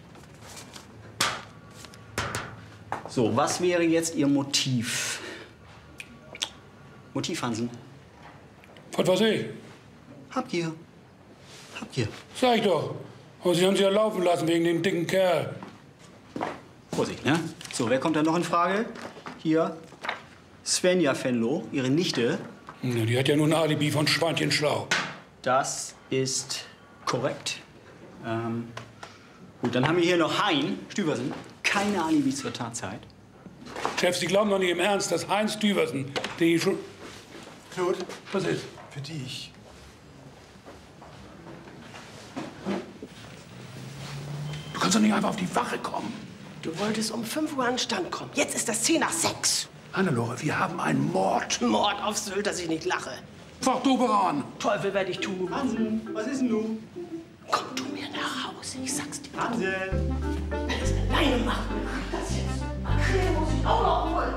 So, was wäre jetzt Ihr Motiv? Motiv, Hansen? Was weiß ich? Habgier. Habgier. Sag ich doch. Aber Sie haben sie ja laufen lassen wegen dem dicken Kerl. Vorsicht, ne? So, wer kommt da noch in Frage? Hier Svenja Venlo, ihre Nichte. Ja, die hat ja nur ein Alibi von Schweinchenschlau. Das ist korrekt. Gut, dann haben wir hier noch Hein Stüversen. Keine Alibi zur Tatzeit. Chef, Sie glauben doch nicht im Ernst, dass Heinz Stüversen, die schon... Claude, was ist? Für dich. Du kannst doch nicht einfach auf die Wache kommen. Du wolltest um 5 Uhr an den Stand kommen. Jetzt ist das 10:06. Hannelore, wir haben einen Mord. Mord auf Sylt, dass ich nicht lache. Fach du an. Teufel werde ich tun. Hansen, was ist denn nun? Komm du mir nach Hause, ich sag's dir. Hansen! Wenn das alleine macht, das jetzt. Achille muss ich auch noch holen.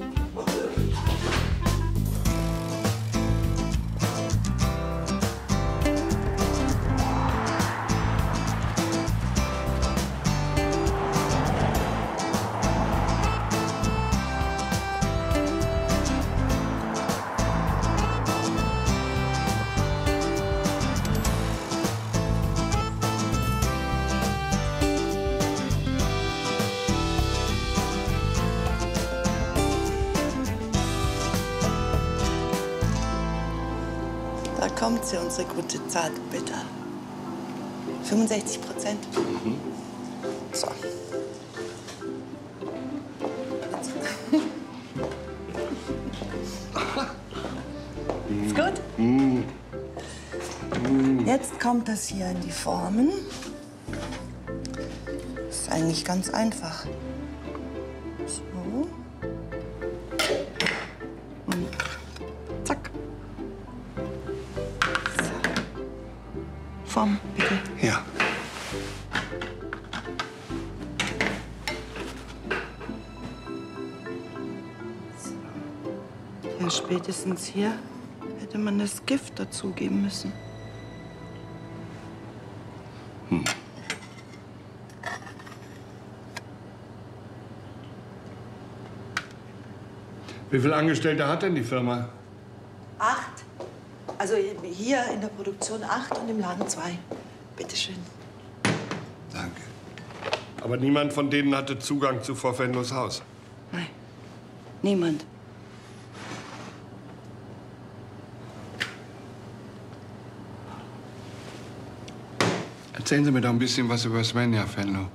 Da kommt sie, unsere gute Zartbitter. 65%. So. Ist gut? Jetzt kommt das hier in die Formen. Ist eigentlich ganz einfach. So. Und zack. Form, bitte. Ja. Ja, spätestens hier hätte man das Gift dazugeben müssen. Wie viele Angestellte hat denn die Firma? 8. Also hier in der Produktion 8 und im Laden 2. Bitte schön. Danke. Aber niemand von denen hatte Zugang zu Frau Venlos Haus? Nein, niemand. Erzählen Sie mir doch ein bisschen was über Svenja Venlo.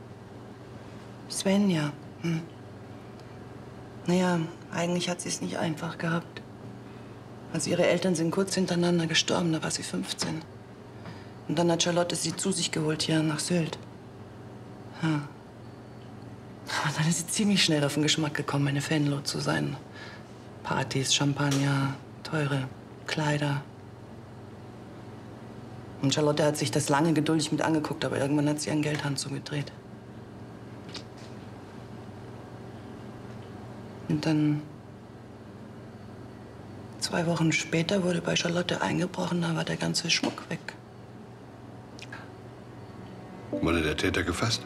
Svenja. Naja, eigentlich hat sie es nicht einfach gehabt. Also ihre Eltern sind kurz hintereinander gestorben, da war sie 15. Und dann hat Charlotte sie zu sich geholt hier nach Sylt. Ja. Aber dann ist sie ziemlich schnell auf den Geschmack gekommen, eine Venlo zu sein. Partys, Champagner, teure Kleider. Und Charlotte hat sich das lange geduldig mit angeguckt, aber irgendwann hat sie ihren Geldhahn zugedreht. Und dann 2 Wochen später wurde bei Charlotte eingebrochen, da war der ganze Schmuck weg. Wurde der Täter gefasst?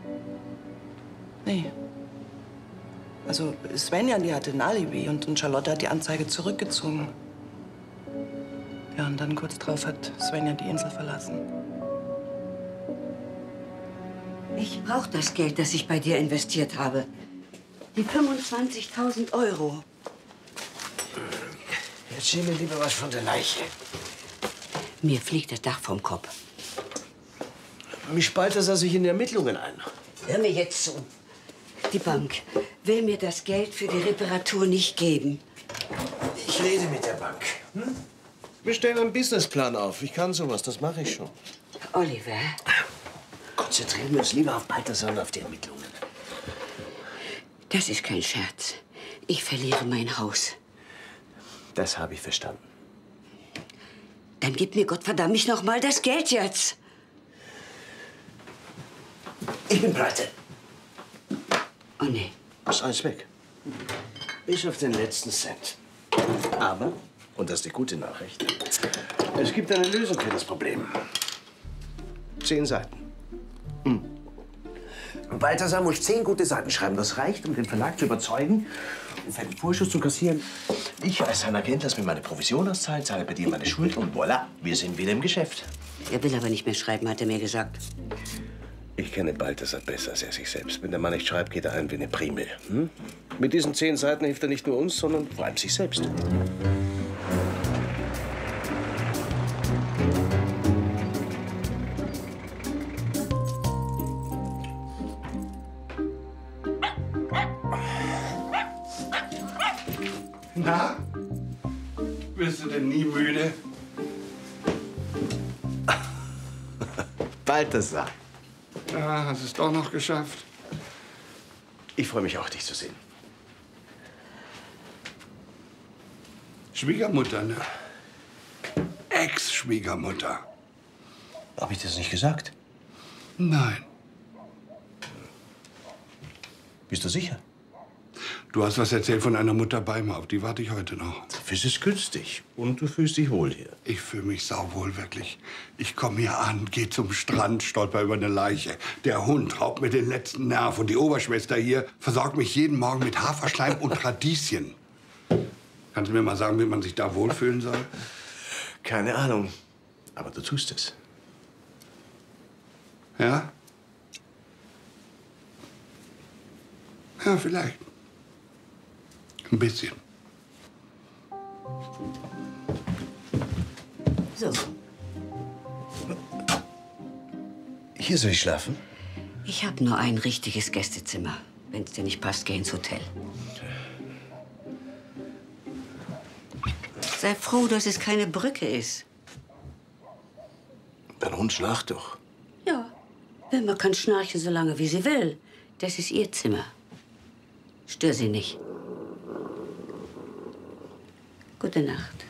Nee. Also Svenja, die hatte ein Alibi und Charlotte hat die Anzeige zurückgezogen. Ja, und dann kurz drauf hat Svenja die Insel verlassen. Ich brauche das Geld, das ich bei dir investiert habe. Die 25.000 Euro. Erzähl mir lieber was von der Leiche. Mir fliegt das Dach vom Kopf. Mich spaltet er sich in die Ermittlungen ein. Hör mir jetzt zu. Die Bank will mir das Geld für die Reparatur nicht geben. Ich rede mit der Bank. Wir stellen einen Businessplan auf. Ich kann sowas, das mache ich schon. Oliver. Konzentrieren wir uns lieber auf Balthasar und auf die Ermittlungen. Das ist kein Scherz. Ich verliere mein Haus. Das habe ich verstanden. Dann gib mir Gottverdammt mich noch mal das Geld jetzt. Ich bin pleite. Oh nee. Ist alles weg. Bis auf den letzten Cent. Aber, und das ist die gute Nachricht, es gibt eine Lösung für das Problem. 10 Seiten. Balthasar muss 10 gute Seiten schreiben. Das reicht, um den Verlag zu überzeugen und für den Vorschuss zu kassieren. Ich als sein Agent lasse mir meine Provision auszahlen, zahle bei dir meine Schuld und voilà, wir sind wieder im Geschäft. Er will aber nicht mehr schreiben, hat er mir gesagt. Ich kenne Balthasar besser als er sich selbst. Wenn der Mann nicht schreibt, geht er ein wie eine Primel. Hm? Mit diesen 10 Seiten hilft er nicht nur uns, sondern vor allem sich selbst. Na? Bist du denn nie müde? Balthasar. Ja, hast es doch noch geschafft. Ich freue mich auch, dich zu sehen. Schwiegermutter, ne? Ex-Schwiegermutter. Habe ich das nicht gesagt? Nein. Bist du sicher? Du hast was erzählt von einer Mutter bei mir. Auf die warte ich heute noch. Das ist günstig. Und du fühlst dich wohl hier. Ich fühle mich sauwohl, wirklich. Ich komme hier an, gehe zum Strand, stolper über eine Leiche. Der Hund raubt mir den letzten Nerv. Und die Oberschwester hier versorgt mich jeden Morgen mit Haferschleim und Radieschen. Kannst du mir mal sagen, wie man sich da wohlfühlen soll? Keine Ahnung. Aber du tust es. Ja? Ja, vielleicht. Ein bisschen. So. Hier soll ich schlafen? Ich habe nur ein richtiges Gästezimmer. Wenn es dir nicht passt, geh ins Hotel. Sei froh, dass es keine Brücke ist. Dein Hund schnarcht doch. Ja, Wilma kann schnarchen, so lange wie sie will. Das ist ihr Zimmer. Stör sie nicht. Gute Nacht.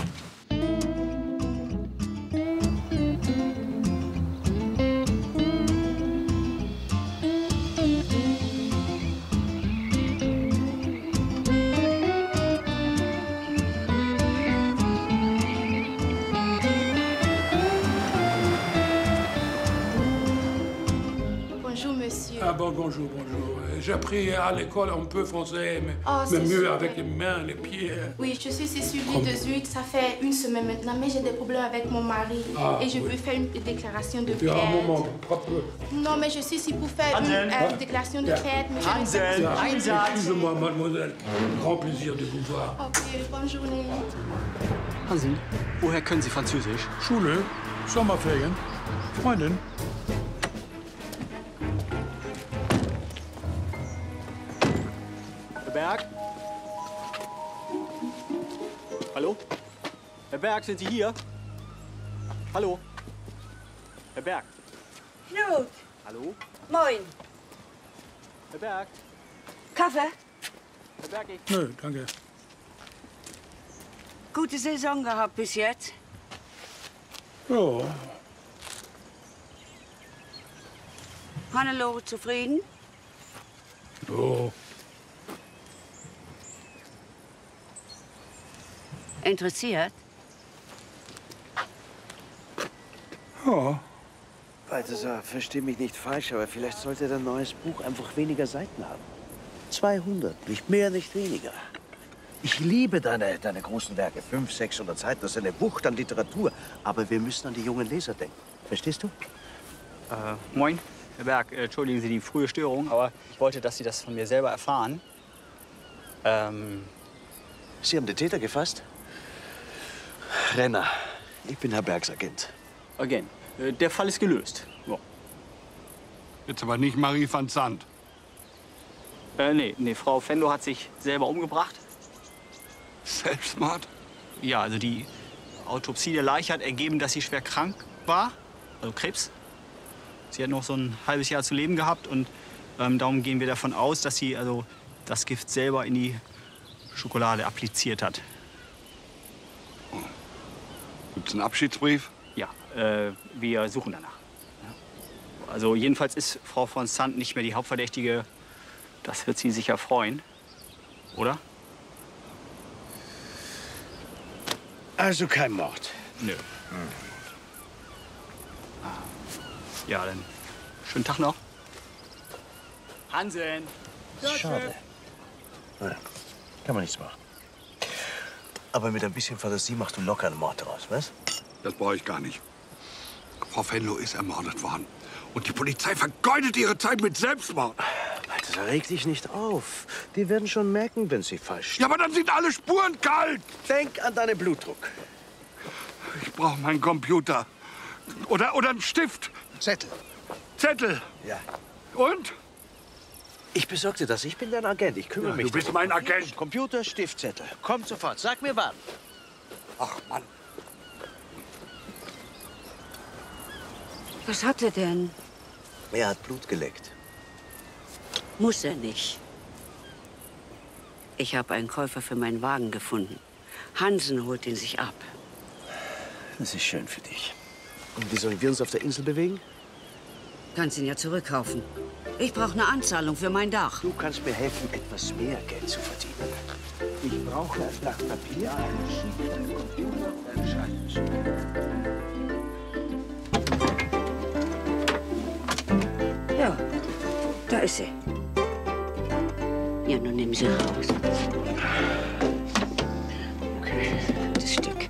Bonjour, monsieur. Ah bon, bonjour, bonjour. J'ai appris à l'école un peu français, mais, Oh, mais c'est mieux super. avec les mains, les pieds. Oui, je suis Cécilie de Zuid. Ça fait une semaine maintenant, mais j'ai des problèmes avec mon mari. Ah, et je oui. veux faire une déclaration de Et puis, à un fête. moment propre. Non, mais je suis ici pour faire une Hansen. déclaration de Ja. fête. Mais je ne sais pas Ja, si je peux- excusez-moi, mademoiselle. Grand plaisir de vous voir. Ok, bonne journée. Hansen, woher können Sie Französisch? Schule, Sommerferien, Freundin. Herr Berg? Hallo? Herr Berg, sind Sie hier? Hallo? Herr Berg? Knut, Hallo? moin. Herr Berg? Kaffee? Herr Berg, ich... Nö, danke. Gute Saison gehabt bis jetzt? Ja, Hannelore zufrieden? so. Interessiert? Ja. Balthasar, versteh mich nicht falsch, aber vielleicht sollte dein neues Buch einfach weniger Seiten haben. 200, nicht mehr, nicht weniger. Ich liebe deine großen Werke, 500, 600 Seiten, das ist eine Wucht an Literatur. Aber wir müssen an die jungen Leser denken. Verstehst du? Moin, Herr Berg, entschuldigen Sie die frühe Störung, aber ich wollte, dass Sie das von mir selber erfahren. Sie haben den Täter gefasst? Renner. Ich bin Herr Bergs Agent. Agent, der Fall ist gelöst. Ja. Jetzt aber nicht Marie van Zandt. Nee, Frau Fenlo hat sich selber umgebracht. Selbstmord? Ja, also die Autopsie der Leiche hat ergeben, dass sie schwer krank war, also Krebs. Sie hat noch so ein halbes Jahr zu leben gehabt und darum gehen wir davon aus, dass sie also das Gift selber in die Schokolade appliziert hat. Gibt's einen Abschiedsbrief? Ja, wir suchen danach. Also jedenfalls ist Frau von Sant nicht mehr die Hauptverdächtige. Das wird sie sicher freuen, oder? Also kein Mord? Nö. Ja, dann schönen Tag noch. Hansen! Schade. Naja, kann man nichts machen. Aber mit ein bisschen Fantasie machst du locker einen Mord draus, was? Das brauche ich gar nicht. Frau Venlo ist ermordet worden. Und die Polizei vergeudet ihre Zeit mit Selbstmord. Alter, reg dich nicht auf. Die werden schon merken, wenn sie falsch stehen. Ja, aber dann sind alle Spuren kalt. Denk an deinen Blutdruck. Ich brauche meinen Computer. Oder einen Stift. Zettel. Zettel. Ja. Und? Ich besorge dir das. Ich bin dein Agent. Ich kümmere mich. Du bist mein Agent. Computer, Stift, Zettel. Kommt sofort. Sag mir wann. Ach, Mann. Was hat er denn? Er hat Blut geleckt. Muss er nicht. Ich habe einen Käufer für meinen Wagen gefunden. Hansen holt ihn sich ab. Das ist schön für dich. Und wie sollen wir uns auf der Insel bewegen? Kannst ihn ja zurückkaufen. Ich brauche eine Anzahlung für mein Dach. Du kannst mir helfen, etwas mehr Geld zu verdienen. Ich brauche ein Blatt Papier, einen Sheet, einen Computer und einen Schreibtisch. Ja, da ist sie. Ja, nun nehmen Sie raus. Okay. Das Stück.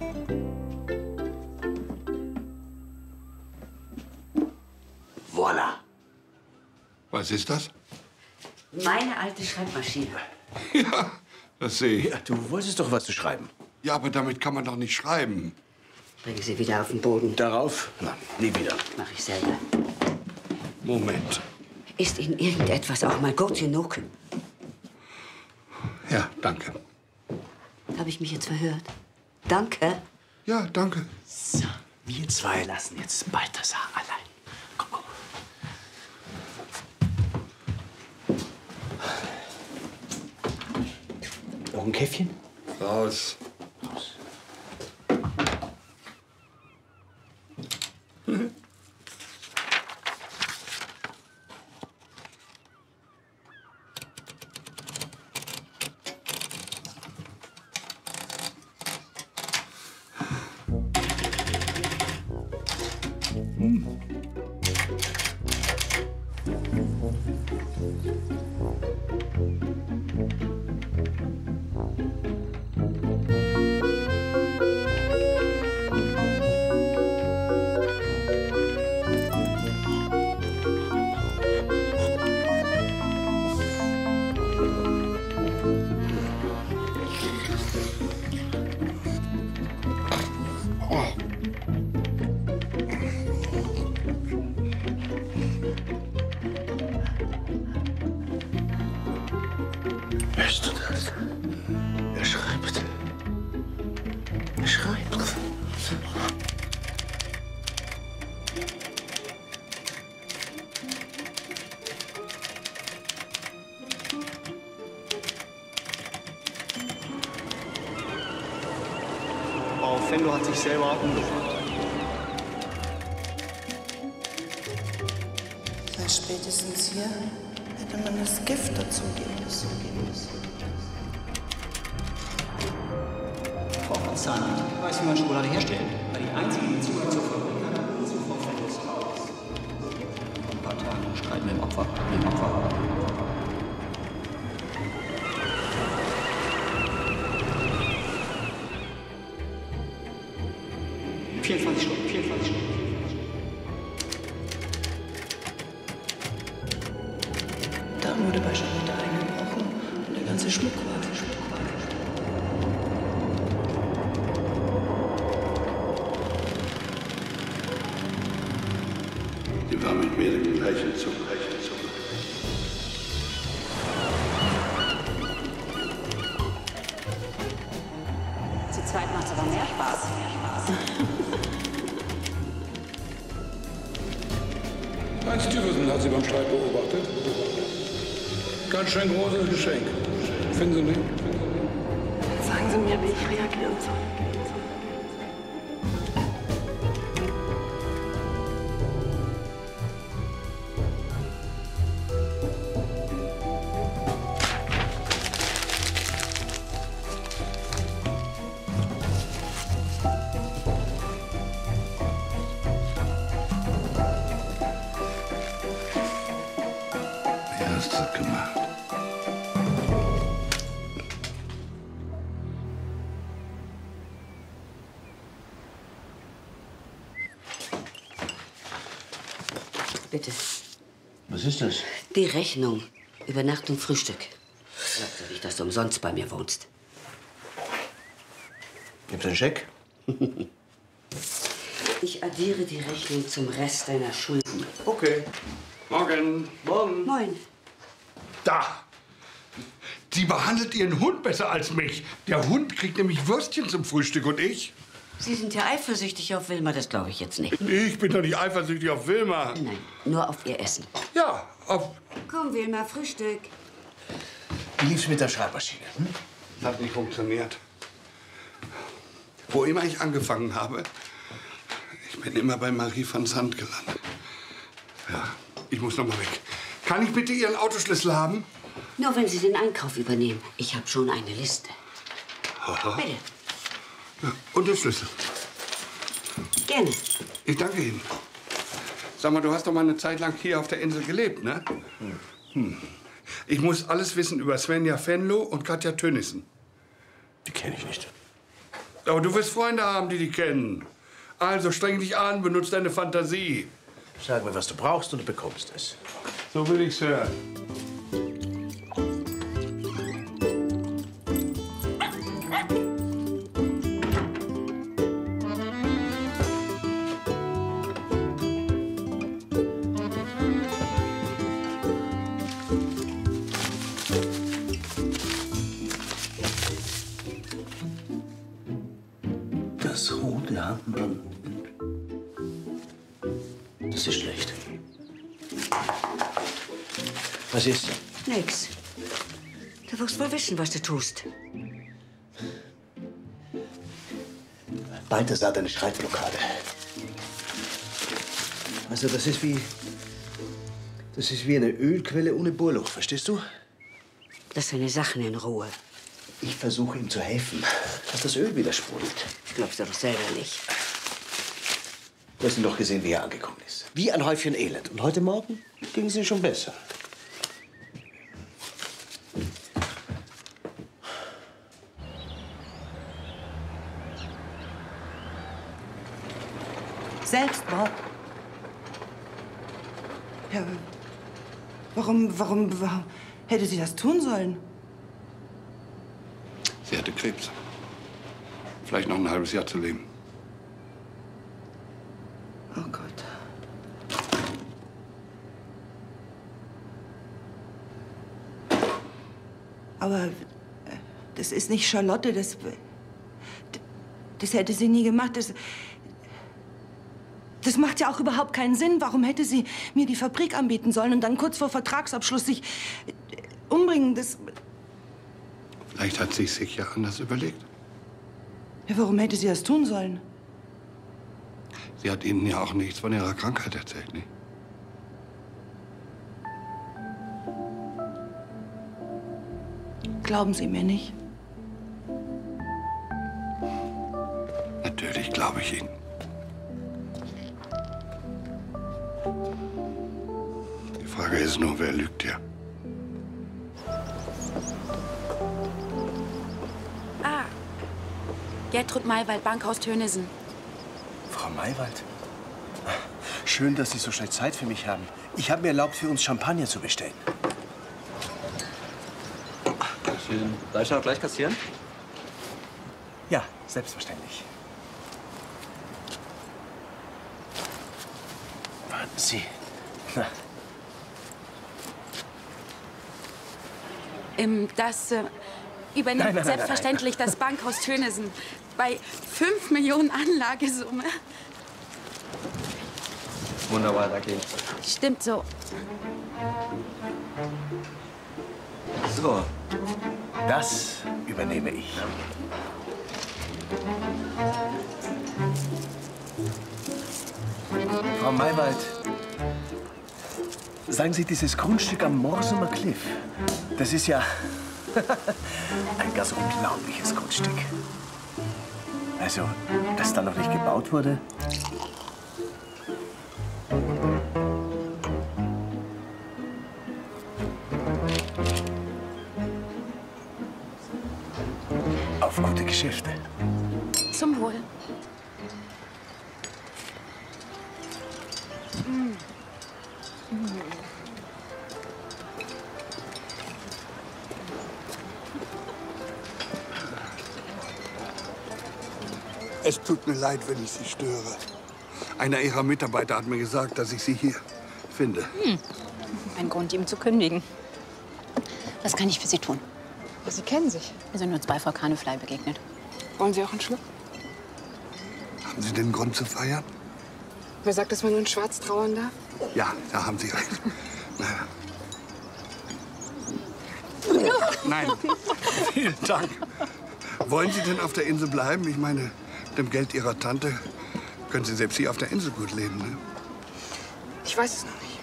Voila. Was ist das? Meine alte Schreibmaschine. Ja, das sehe ich. Ja, du wolltest doch was zu schreiben. Ja, aber damit kann man doch nicht schreiben. Bringen Sie wieder auf den Boden. Darauf? Na, nie wieder. Mach ich selber. Moment. Ist Ihnen irgendetwas auch mal gut genug? Ja, danke. Habe ich mich jetzt verhört? Danke. Ja, danke. So, wir zwei lassen jetzt Balthasar allein. Komm, komm. Noch ein Käffchen? Raus. Raus. Hörst du das? Er schreibt. Er schreibt. Frau Venlo hat sich selber umgebracht. Seit spätestens hier hätte man das Gift dazu geben müssen. Frau von Sant weiß, wie man Schokolade herstellt. Weil die einzige, die Zugang zur Fabrik hat, ist Frau Venlos Haus. Vor ein paar Tagen streiten mit dem Opfer. Mit dem Opfer. 24 Stunden, 24 Stunden. Da wurde bei Charlotte eingebrochen und der ganze Schmuck war. Die war mit mir im gleichen Zug. Zu zweit macht es aber mehr Spaß. Heinz Stüversen hat sie beim Streit beobachtet. Ganz schön großes Geschenk. Finden Sie nicht? Sagen Sie mir, wie ich reagieren soll. hast du gemacht. Bitte. Was ist das? Die Rechnung. Übernachtung, Frühstück. Sag doch nicht, dass du umsonst bei mir wohnst. Gibt's einen Scheck? Ich addiere die Rechnung zum Rest deiner Schulden. Okay. Morgen. Morgen. Moin. Da! Sie behandelt Ihren Hund besser als mich. Der Hund kriegt nämlich Würstchen zum Frühstück und ich? Sie sind ja eifersüchtig auf Wilma, das glaube ich jetzt nicht. Ich bin doch nicht eifersüchtig auf Wilma. Nein, nur auf ihr Essen. Ja, auf... Komm, Wilma, Frühstück. Wie lief's mit der Schreibmaschine? Hat nicht funktioniert. Wo immer ich angefangen habe, ich bin immer bei Marie van Zandt gelandet. Ja, ich muss noch mal weg. Kann ich bitte Ihren Autoschlüssel haben? Nur wenn Sie den Einkauf übernehmen. Ich habe schon eine Liste. Aha. Bitte. Ja, und den Schlüssel. Gerne. Ich danke Ihnen. Sag mal, du hast doch mal eine Zeit lang hier auf der Insel gelebt, ne? Ich muss alles wissen über Svenja Venlo und Katja Tönnissen. Die kenne ich nicht. Aber du wirst Freunde haben, die die kennen. Also streng dich an, benutze deine Fantasie. Sag mir, was du brauchst und du bekommst es. So will ich's hören. Das rote Armband. Das ist schlecht. Was ist? Nix. Du wirst wohl wissen, was du tust. Balthasar hat eine Schreibblockade. Also das ist wie eine Ölquelle ohne Bohrloch, verstehst du? Lass seine Sachen in Ruhe. Ich versuche ihm zu helfen, dass das Öl wieder sprudelt. Glaubst du doch selber nicht. Du hast ihn doch gesehen, wie er angekommen ist. Wie ein Häufchen Elend. Und heute Morgen ging es ihm schon besser. Selbstmord? Ja, warum hätte sie das tun sollen? Sie hatte Krebs. Vielleicht noch ein halbes Jahr zu leben. Oh Gott. Aber das ist nicht Charlotte, das hätte sie nie gemacht. Das macht ja auch überhaupt keinen Sinn. Warum hätte sie mir die Fabrik anbieten sollen und dann kurz vor Vertragsabschluss sich umbringen? Vielleicht hat sie es sich ja anders überlegt. Ja, warum hätte sie das tun sollen? Sie hat Ihnen ja auch nichts von ihrer Krankheit erzählt, nicht? Glauben Sie mir nicht? Natürlich glaube ich Ihnen. Die Frage ist nur, wer lügt hier? Ah, Gertrud Maywald, Bankhaus Tönnissen. Frau Maywald? Schön, dass Sie so schnell Zeit für mich haben. Ich habe mir erlaubt, für uns Champagner zu bestellen. Sie gleich auch gleich kassieren? Ja, selbstverständlich. Warten Sie. Na, Das übernimmt Nein. selbstverständlich das Bankhaus Tönnissen. Bei 5 Millionen Anlagesumme. Wunderbar, danke Ihnen. Stimmt so. so. Das übernehme ich. Frau Maywald, sagen Sie, dieses Grundstück am Morsumer Cliff, das ist ja ein ganz unglaubliches Grundstück. Also, das da noch nicht gebaut wurde? Auf gute Geschäfte. Zum Wohl. Es tut mir leid, wenn ich Sie störe. Einer Ihrer Mitarbeiter hat mir gesagt, dass ich Sie hier finde. Ein Grund, ihm zu kündigen. Was kann ich für Sie tun? Sie kennen sich. Wir sind nur 2 Frau Kaneflei begegnet. Wollen Sie auch einen Schluck? Haben Sie den Grund zu feiern? Wer sagt, dass man nur in Schwarz trauern darf? Ja, da haben Sie recht. Nein, vielen Dank. Wollen Sie denn auf der Insel bleiben? Ich meine, mit dem Geld Ihrer Tante können Sie selbst hier auf der Insel gut leben, ne? Ich weiß es noch nicht.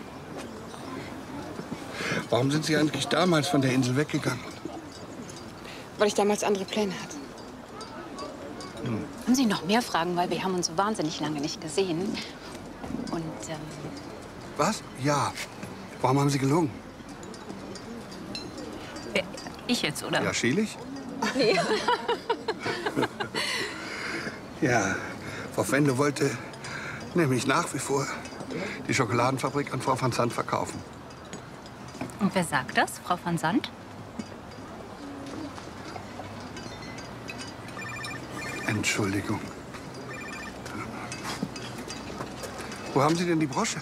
Warum sind Sie eigentlich damals von der Insel weggegangen? Weil ich damals andere Pläne hatte. Haben Sie noch mehr Fragen? Weil wir haben uns so wahnsinnig lange nicht gesehen. Und, Was? Ja. Warum haben Sie gelogen? ich jetzt, oder? Ja, Schielich? Nee. Ja, Frau Fendlo wollte nämlich nach wie vor die Schokoladenfabrik an Frau van Sant verkaufen. Und wer sagt das? Frau van Sant? Entschuldigung. Wo haben Sie denn die Brosche?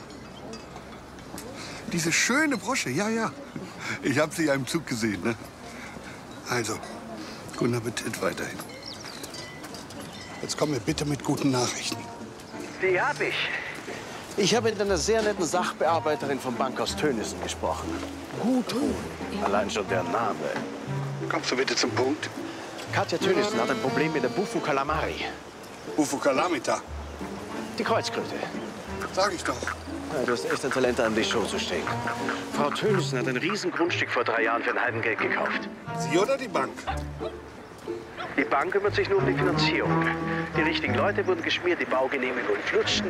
Diese schöne Brosche, ja, ja. Ich habe sie ja im Zug gesehen, ne? Also, guten Appetit weiterhin. Jetzt komm mir bitte mit guten Nachrichten. Die hab ich. Ich habe mit einer sehr netten Sachbearbeiterin vom Bankhaus Tönnissen gesprochen. Gudrun. Allein schon der Name. Kommst du bitte zum Punkt? Katja Tönnissen hat ein Problem mit der Bufo Calamari. Bufo Calamita? Die Kreuzkröte. Sag ich doch. Ja, du hast echt ein Talent, an die Show zu stehen. Frau Tönnissen hat ein Riesengrundstück vor 3 Jahren für ein Heidengeld gekauft. Sie oder die Bank? Die Bank kümmert sich nur um die Finanzierung. Die richtigen Leute wurden geschmiert, die Baugenehmigungen flutschten.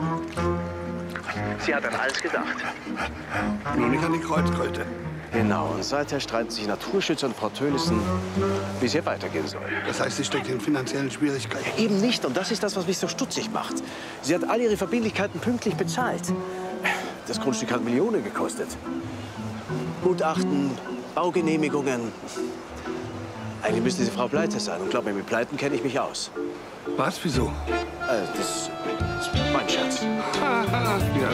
Sie hat an alles gedacht. Nur nicht an die Kreuzkröte. Genau, und seither streiten sich Naturschützer und Frau Tönnissen, wie es hier weitergehen soll. Das heißt, sie steckt in finanziellen Schwierigkeiten. Eben nicht, und das ist das, was mich so stutzig macht. Sie hat all ihre Verbindlichkeiten pünktlich bezahlt. Das Grundstück hat Millionen gekostet. Gutachten, Baugenehmigungen. Eigentlich müsste diese Frau pleite sein. Und glaub mir, mit Pleiten kenne ich mich aus. Was? Wieso? Das ist mein Scherz. Ja.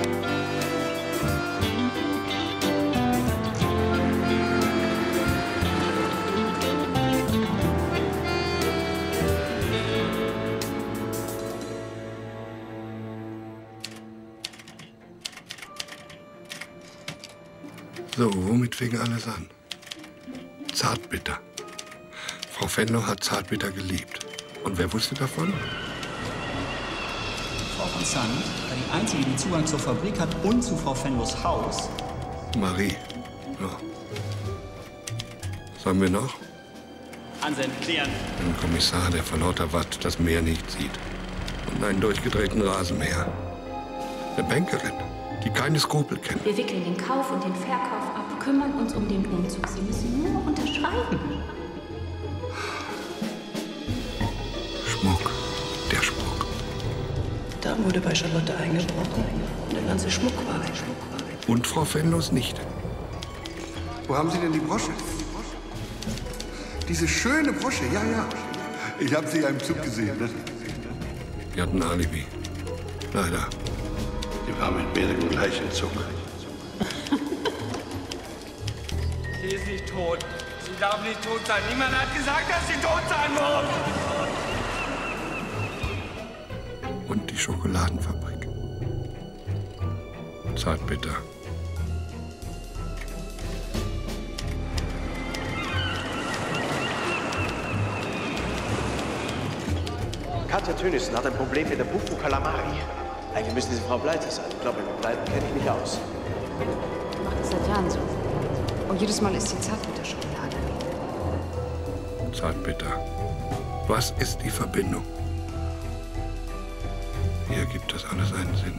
So, womit fing alles an? Zartbitter. Frau Fendlo hat Zartbitter geliebt. Und wer wusste davon? Frau van Sant war die Einzige, die Zugang zur Fabrik hat und zu Frau Fendlos Haus. Marie. Ja. Was haben wir noch? Ansehen, klären. Ein Kommissar, der vor lauter Watt das Meer nicht sieht. Und einen durchgedrehten Rasenmäher. Eine Bankerin, die keine Skrupel kennt. Wir wickeln den Kauf und den Verkauf ab, kümmern uns um den Umzug. Sie müssen nur unterschreiben. Schmuck. Der Schmuck. Da wurde bei Charlotte eingebrochen und der ganze Schmuck war weg. Und Frau Fendlos Nichte. Wo haben Sie denn die Brosche? Diese schöne Brosche, ja, ja. Ich habe sie ja im Zug gesehen, ne? Die hat ein Alibi. Leider. Die war mit mir im gleichen Zug. Sie ist nicht tot. Sie darf nicht tot sein. Niemand hat gesagt, dass sie tot sein muss. Und die Schokoladenfabrik. Zartbitter. Katja Tönnissen hat ein Problem mit der Bufo Calamari. Eigentlich müsste diese Frau pleite sein. Ich glaube, mit Pleiten kenne ich mich aus. Ich mache das seit Jahren so. Und jedes Mal ist die Zartbitterschokolade. Zartbitter. Was ist die Verbindung? Hier gibt das alles einen Sinn.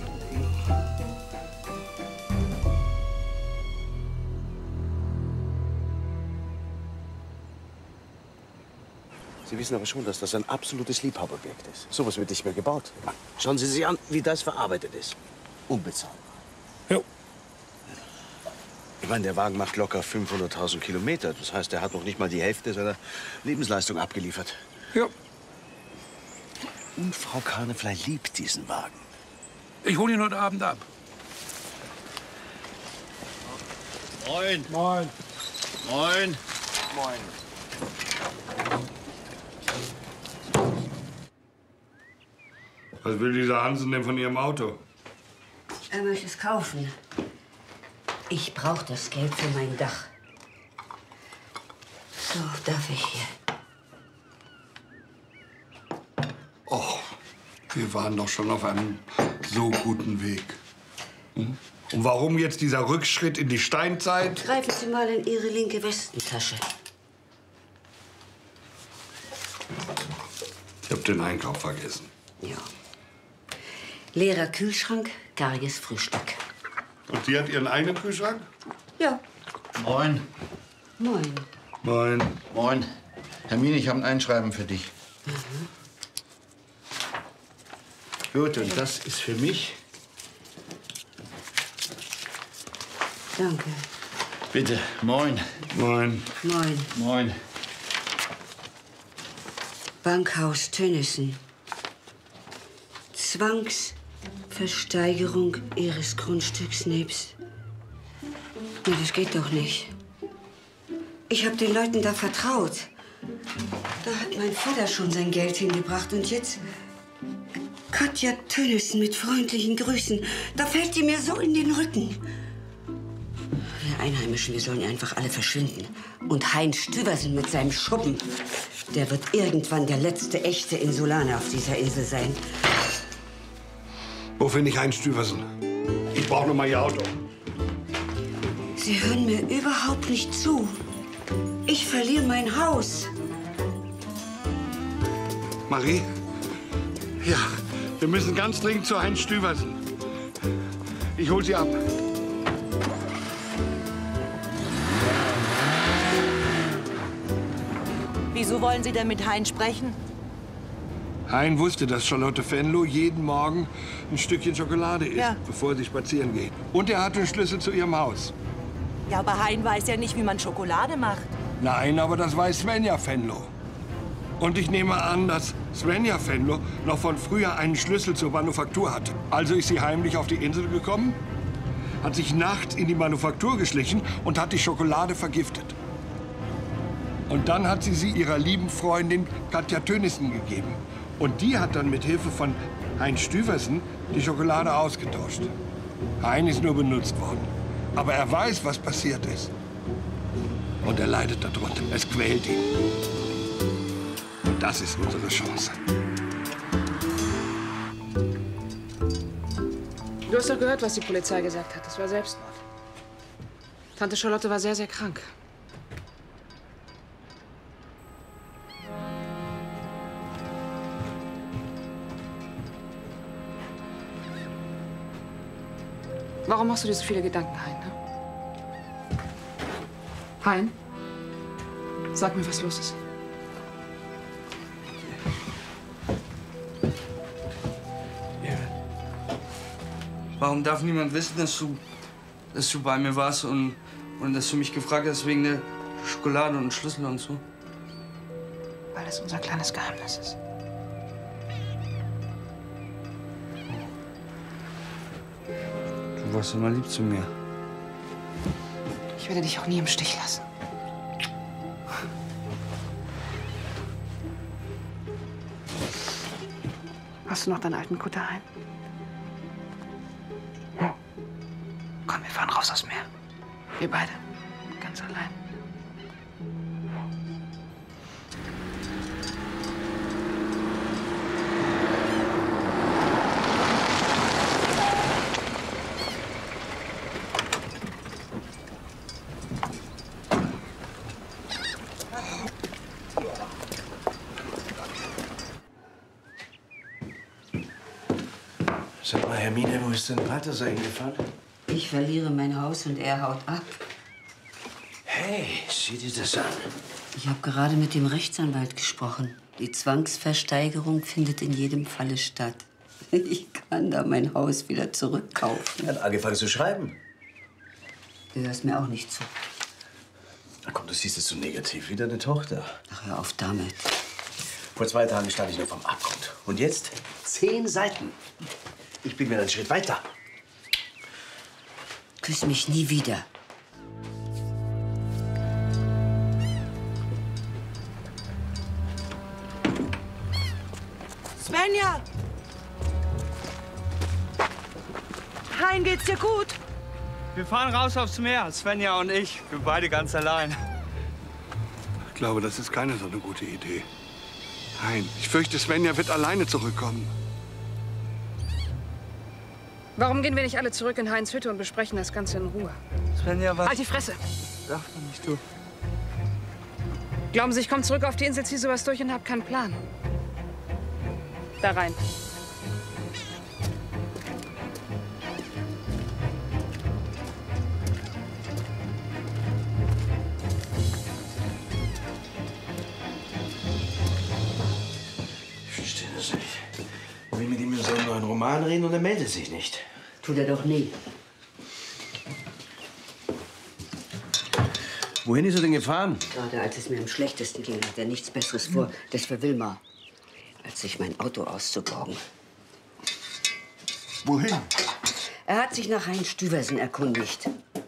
Sie wissen aber schon, dass das ein absolutes Liebhaberobjekt ist. Sowas wird nicht mehr gebaut. Schauen Sie sich an, wie das verarbeitet ist. Unbezahlbar. Jo. Ich meine, der Wagen macht locker 500.000 Kilometer. Das heißt, er hat noch nicht mal die Hälfte seiner Lebensleistung abgeliefert. Ja. Und Frau Karnefley liebt diesen Wagen. Ich hole ihn heute Abend ab. Moin. Moin. Moin. Moin. Was will dieser Hansen denn von Ihrem Auto? Er möchte es kaufen. Ich brauche das Geld für mein Dach. So, darf ich hier? Och, wir waren doch schon auf einem so guten Weg. Hm? Und warum jetzt dieser Rückschritt in die Steinzeit? Greifen Sie mal in Ihre linke Westentasche. Ich hab den Einkauf vergessen. Ja. Leerer Kühlschrank, karges Frühstück. Und sie hat ihren eigenen Kühlschrank? Ja. Moin. Moin. Moin. Moin. Hermine, ich habe ein Einschreiben für dich. Gut, und das ist für mich. Danke. Bitte. Moin. Moin. Moin. Moin. Bankhaus Tönnissen. Zwangsversteigerung Ihres Grundstücks nebst. Nee, das geht doch nicht. Ich habe den Leuten da vertraut. Da hat mein Vater schon sein Geld hingebracht und jetzt Katja Tönnissen mit freundlichen Grüßen. Da fällt die mir so in den Rücken. Wir Einheimischen, wir sollen einfach alle verschwinden. Und Heinz Stüversen mit seinem Schuppen, der wird irgendwann der letzte echte Insulaner auf dieser Insel sein. Wo finde ich Heinz Stüversen? Ich brauche nur mal Ihr Auto. Sie hören mir überhaupt nicht zu. Ich verliere mein Haus. Marie? Ja, wir müssen ganz dringend zu Heinz Stüversen. Ich hol Sie ab. Wieso wollen Sie denn mit Hein sprechen? Hein wusste, dass Charlotte Venlo jeden Morgen ein Stückchen Schokolade isst, bevor sie spazieren geht. Und er hat den Schlüssel zu ihrem Haus. Ja, aber Hein weiß ja nicht, wie man Schokolade macht. Nein, aber das weiß Svenja Venlo. Und ich nehme an, dass Svenja Venlo noch von früher einen Schlüssel zur Manufaktur hatte. Also ist sie heimlich auf die Insel gekommen, hat sich nachts in die Manufaktur geschlichen und hat die Schokolade vergiftet. Und dann hat sie ihrer lieben Freundin Katja Tönnissen gegeben. Und die hat dann mit Hilfe von Heinz Stüversen die Schokolade ausgetauscht. Hein ist nur benutzt worden. Aber er weiß, was passiert ist. Und er leidet darunter. Es quält ihn. Und das ist unsere Chance. Du hast doch gehört, was die Polizei gesagt hat. Das war Selbstmord. Tante Charlotte war sehr, sehr krank. Warum machst du dir so viele Gedanken, Hein? Ne? Hein? Sag mir, was los ist. Warum darf niemand wissen, dass du bei mir warst und dass du mich gefragt hast wegen der Schokolade und Schlüssel und so? Weil das unser kleines Geheimnis ist. Du warst immer lieb zu mir. Ich werde dich auch nie im Stich lassen. Hast du noch deinen alten Kutter, Hein? Komm, wir fahren raus aufs Meer. Wir beide. Ganz allein. Sag mal, Hermine, wo ist denn Balthasar hingefallen? Ich verliere mein Haus und er haut ab. Hey, sieh dir das an. Ich habe gerade mit dem Rechtsanwalt gesprochen. Die Zwangsversteigerung findet in jedem Falle statt. Ich kann da mein Haus wieder zurückkaufen. Er hat angefangen zu schreiben. Du hörst mir auch nicht zu. Na komm, du siehst es so negativ. Wie deine Tochter. Ach, hör auf damit. Vor 2 Tagen stand ich noch vom Abgrund. Und jetzt 10 Seiten. Ich bin wieder einen Schritt weiter. Küss mich nie wieder. Svenja! Hein, geht's dir gut? Wir fahren raus aufs Meer, Svenja und ich. Wir beide ganz allein. Ich glaube, das ist keine so eine gute Idee. Nein, ich fürchte, Svenja wird alleine zurückkommen. Warum gehen wir nicht alle zurück in Heinz Hütte und besprechen das Ganze in Ruhe? Svenja, was? Halt die Fresse! Darf man nicht, du. Glauben Sie, ich komme zurück auf die Insel, zieh sowas durch und hab keinen Plan. Da rein. Ich verstehe das nicht. Ich will mit ihm über seinen neuen Roman reden und er meldet sich nicht. Tut er doch nie. Wohin ist er denn gefahren? Gerade als es mir am schlechtesten ging, hat er nichts Besseres vor, das für Wilma, als sich mein Auto auszuborgen. Wohin? Er hat sich nach Heinz Stüversen erkundigt.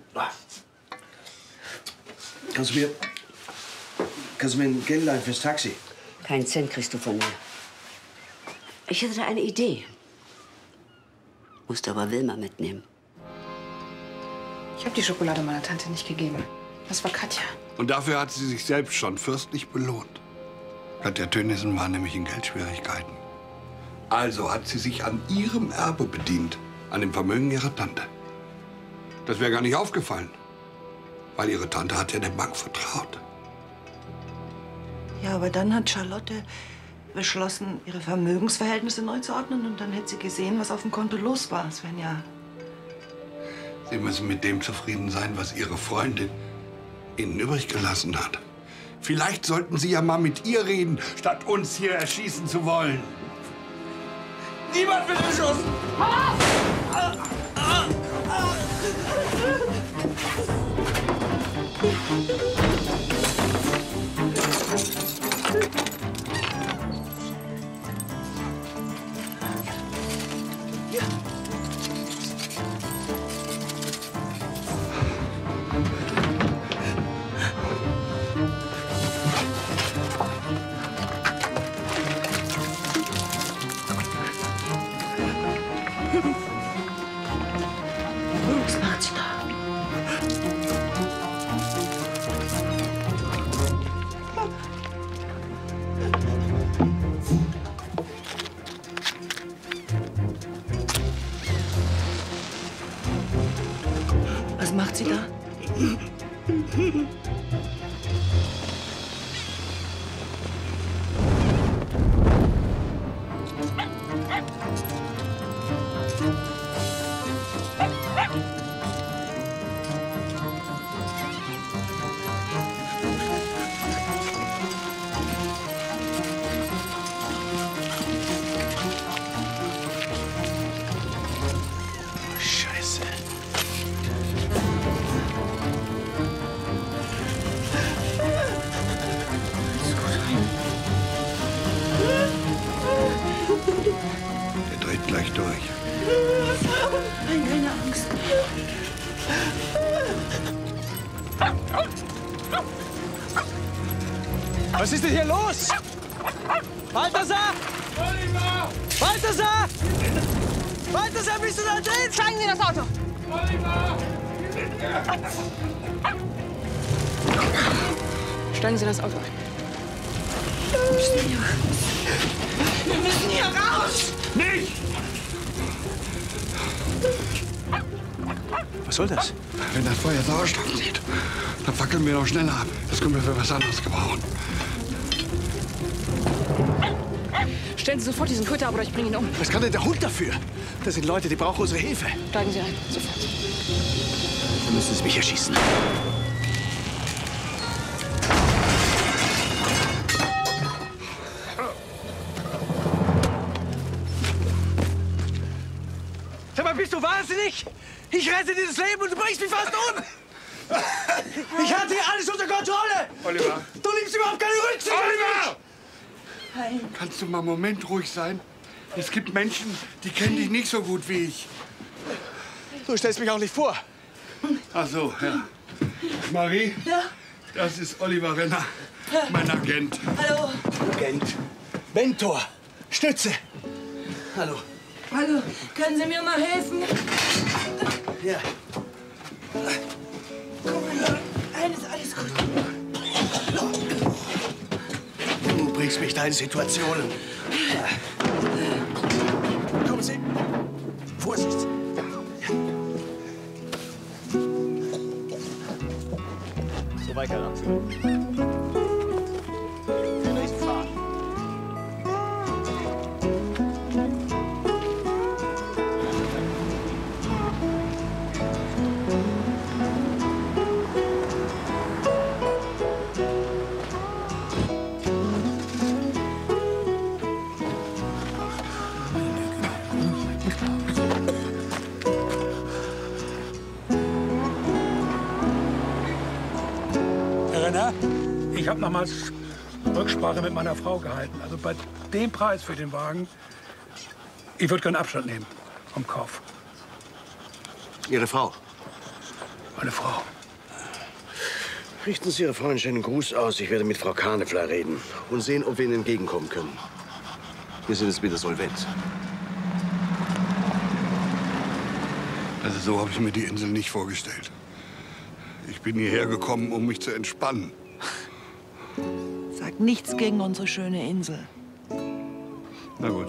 Kannst du mir ein Geld leihen fürs Taxi? Keinen Cent kriegst du von mir. Ich hätte da eine Idee. Musst aber Wilma mitnehmen. Ich habe die Schokolade meiner Tante nicht gegeben. Das war Katja. Und dafür hat sie sich selbst schon fürstlich belohnt. Katja Tönnissen war nämlich in Geldschwierigkeiten. Also hat sie sich an ihrem Erbe bedient, an dem Vermögen ihrer Tante. Das wäre gar nicht aufgefallen, weil ihre Tante hat ja der Bank vertraut. Ja, aber dann hat Charlotte beschlossen, ihre Vermögensverhältnisse neu zu ordnen. Und dann hätte sie gesehen, was auf dem Konto los war, Svenja. Sie müssen mit dem zufrieden sein, was Ihre Freundin Ihnen übrig gelassen hat. Vielleicht sollten Sie ja mal mit ihr reden, statt uns hier erschießen zu wollen. Niemand wird erschossen! Was macht sie da? Was macht sie da? Scheiße. Der dreht gleich durch. Nein, keine Angst. Was ist denn hier los? Balthasar! Oliver! Balthasar! Balthasar, bist du da drin? Zeigen Sie das Auto! Oliver! Steigen Sie das Auto ein. Wir müssen hier raus! Nicht! Was soll das? Wenn das Feuer Sauerstoff sieht, dann fackeln wir noch schneller ab. Das können wir für was anderes gebrauchen. Stellen Sie sofort diesen Köter ab oder ich bringe ihn um. Was kann denn der Hund dafür? Das sind Leute, die brauchen unsere Hilfe. Steigen Sie ein, sofort. Dann müssen Sie mich erschießen. wahnsinnig? Ich rette dir das Leben und du bringst mich fast um! Ich hatte hier alles unter Kontrolle! Oliver! Du nimmst überhaupt keine Rücksicht! Oliver! Kannst du mal einen Moment ruhig sein? Es gibt Menschen, die kennen dich nicht so gut wie ich. Du stellst mich auch nicht vor. Ach so, ja. Marie? Ja? Das ist Oliver Renner, mein Agent. Hallo. Agent. Mentor. Stütze. Hallo. Hallo. Können Sie mir mal helfen? Ja. Guck mal, alles gut. Du bringst mich da in Situationen. Kommen Sie. Vorsicht. So weiter lang. Nächste Fahrt. Ich habe nochmals Rücksprache mit meiner Frau gehalten. Also bei dem Preis für den Wagen, ich würde keinen Abstand nehmen vom Kauf. Ihre Frau? Meine Frau. Richten Sie Ihrer Frau einen schönen Gruß aus. Ich werde mit Frau Karnefler reden und sehen, ob wir Ihnen entgegenkommen können. Wir sind jetzt wieder solvent. Also so habe ich mir die Insel nicht vorgestellt. Ich bin hierher gekommen, um mich zu entspannen. Sag nichts gegen unsere schöne Insel. Na gut.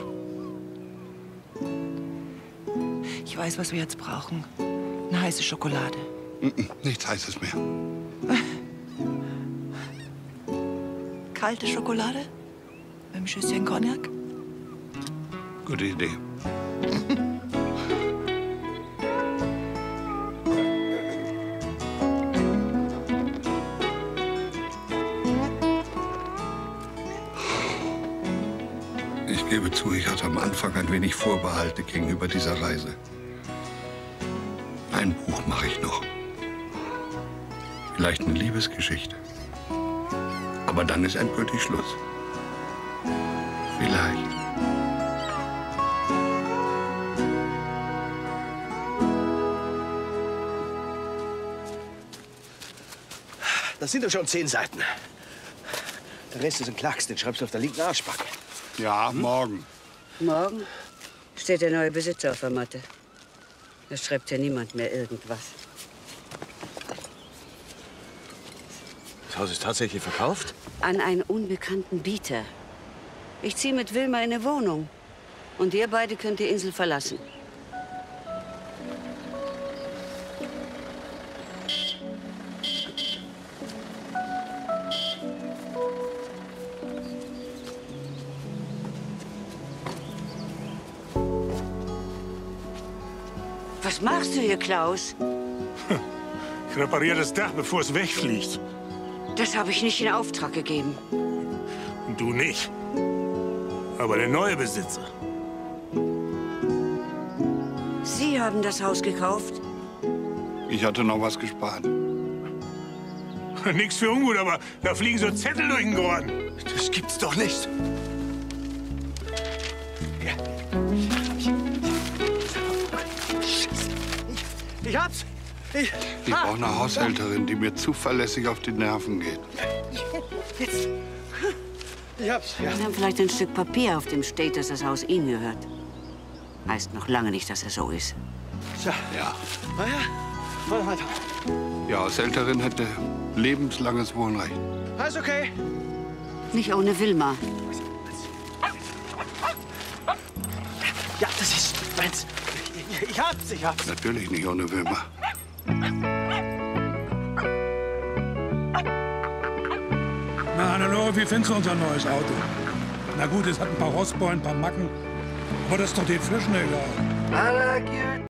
Ich weiß, was wir jetzt brauchen. Eine heiße Schokolade. Nichts Heißes mehr. Kalte Schokolade? Mit einem Schüsschen Cognac? Gute Idee. Ich gebe zu, ich hatte am Anfang ein wenig Vorbehalte gegenüber dieser Reise. Ein Buch mache ich noch. Vielleicht eine Liebesgeschichte. Aber dann ist endgültig Schluss. Vielleicht. Das sind doch schon 10 Seiten. Der Rest ist ein Klacks, den schreibst du auf der linken Arschbacke. Ja, morgen. Morgen steht der neue Besitzer auf der Matte. Da schreibt ja niemand mehr irgendwas. Das Haus ist tatsächlich verkauft? An einen unbekannten Bieter. Ich ziehe mit Wilma in eine Wohnung. Und ihr beide könnt die Insel verlassen. Was machst du hier, Klaus? Ich repariere das Dach, bevor es wegfliegt. Das habe ich nicht in Auftrag gegeben. Und du nicht. Aber der neue Besitzer. Sie haben das Haus gekauft? Ich hatte noch was gespart. Nix für ungut, aber da fliegen so Zettel durch den Gordon. Das gibt's doch nicht. Ja. Ich hab's. Ich brauche eine Haushälterin, die mir zuverlässig auf die Nerven geht. Jetzt. Ich hab's. Ja. Wir haben vielleicht ein Stück Papier, auf dem steht, dass das Haus Ihnen gehört. Heißt noch lange nicht, dass er so ist. So. Ja. Na ja. Warte, warte. Die Haushälterin hätte lebenslanges Wohnrecht. Alles okay. Nicht ohne Wilma. Ja, das ist meins. Ich hab's. Natürlich nicht ohne Wilma. Na, Hannelore, wie findest du unser neues Auto? Na gut, es hat ein paar Rostbeule, ein paar Macken. Aber das ist doch den Fischen egal. I like you.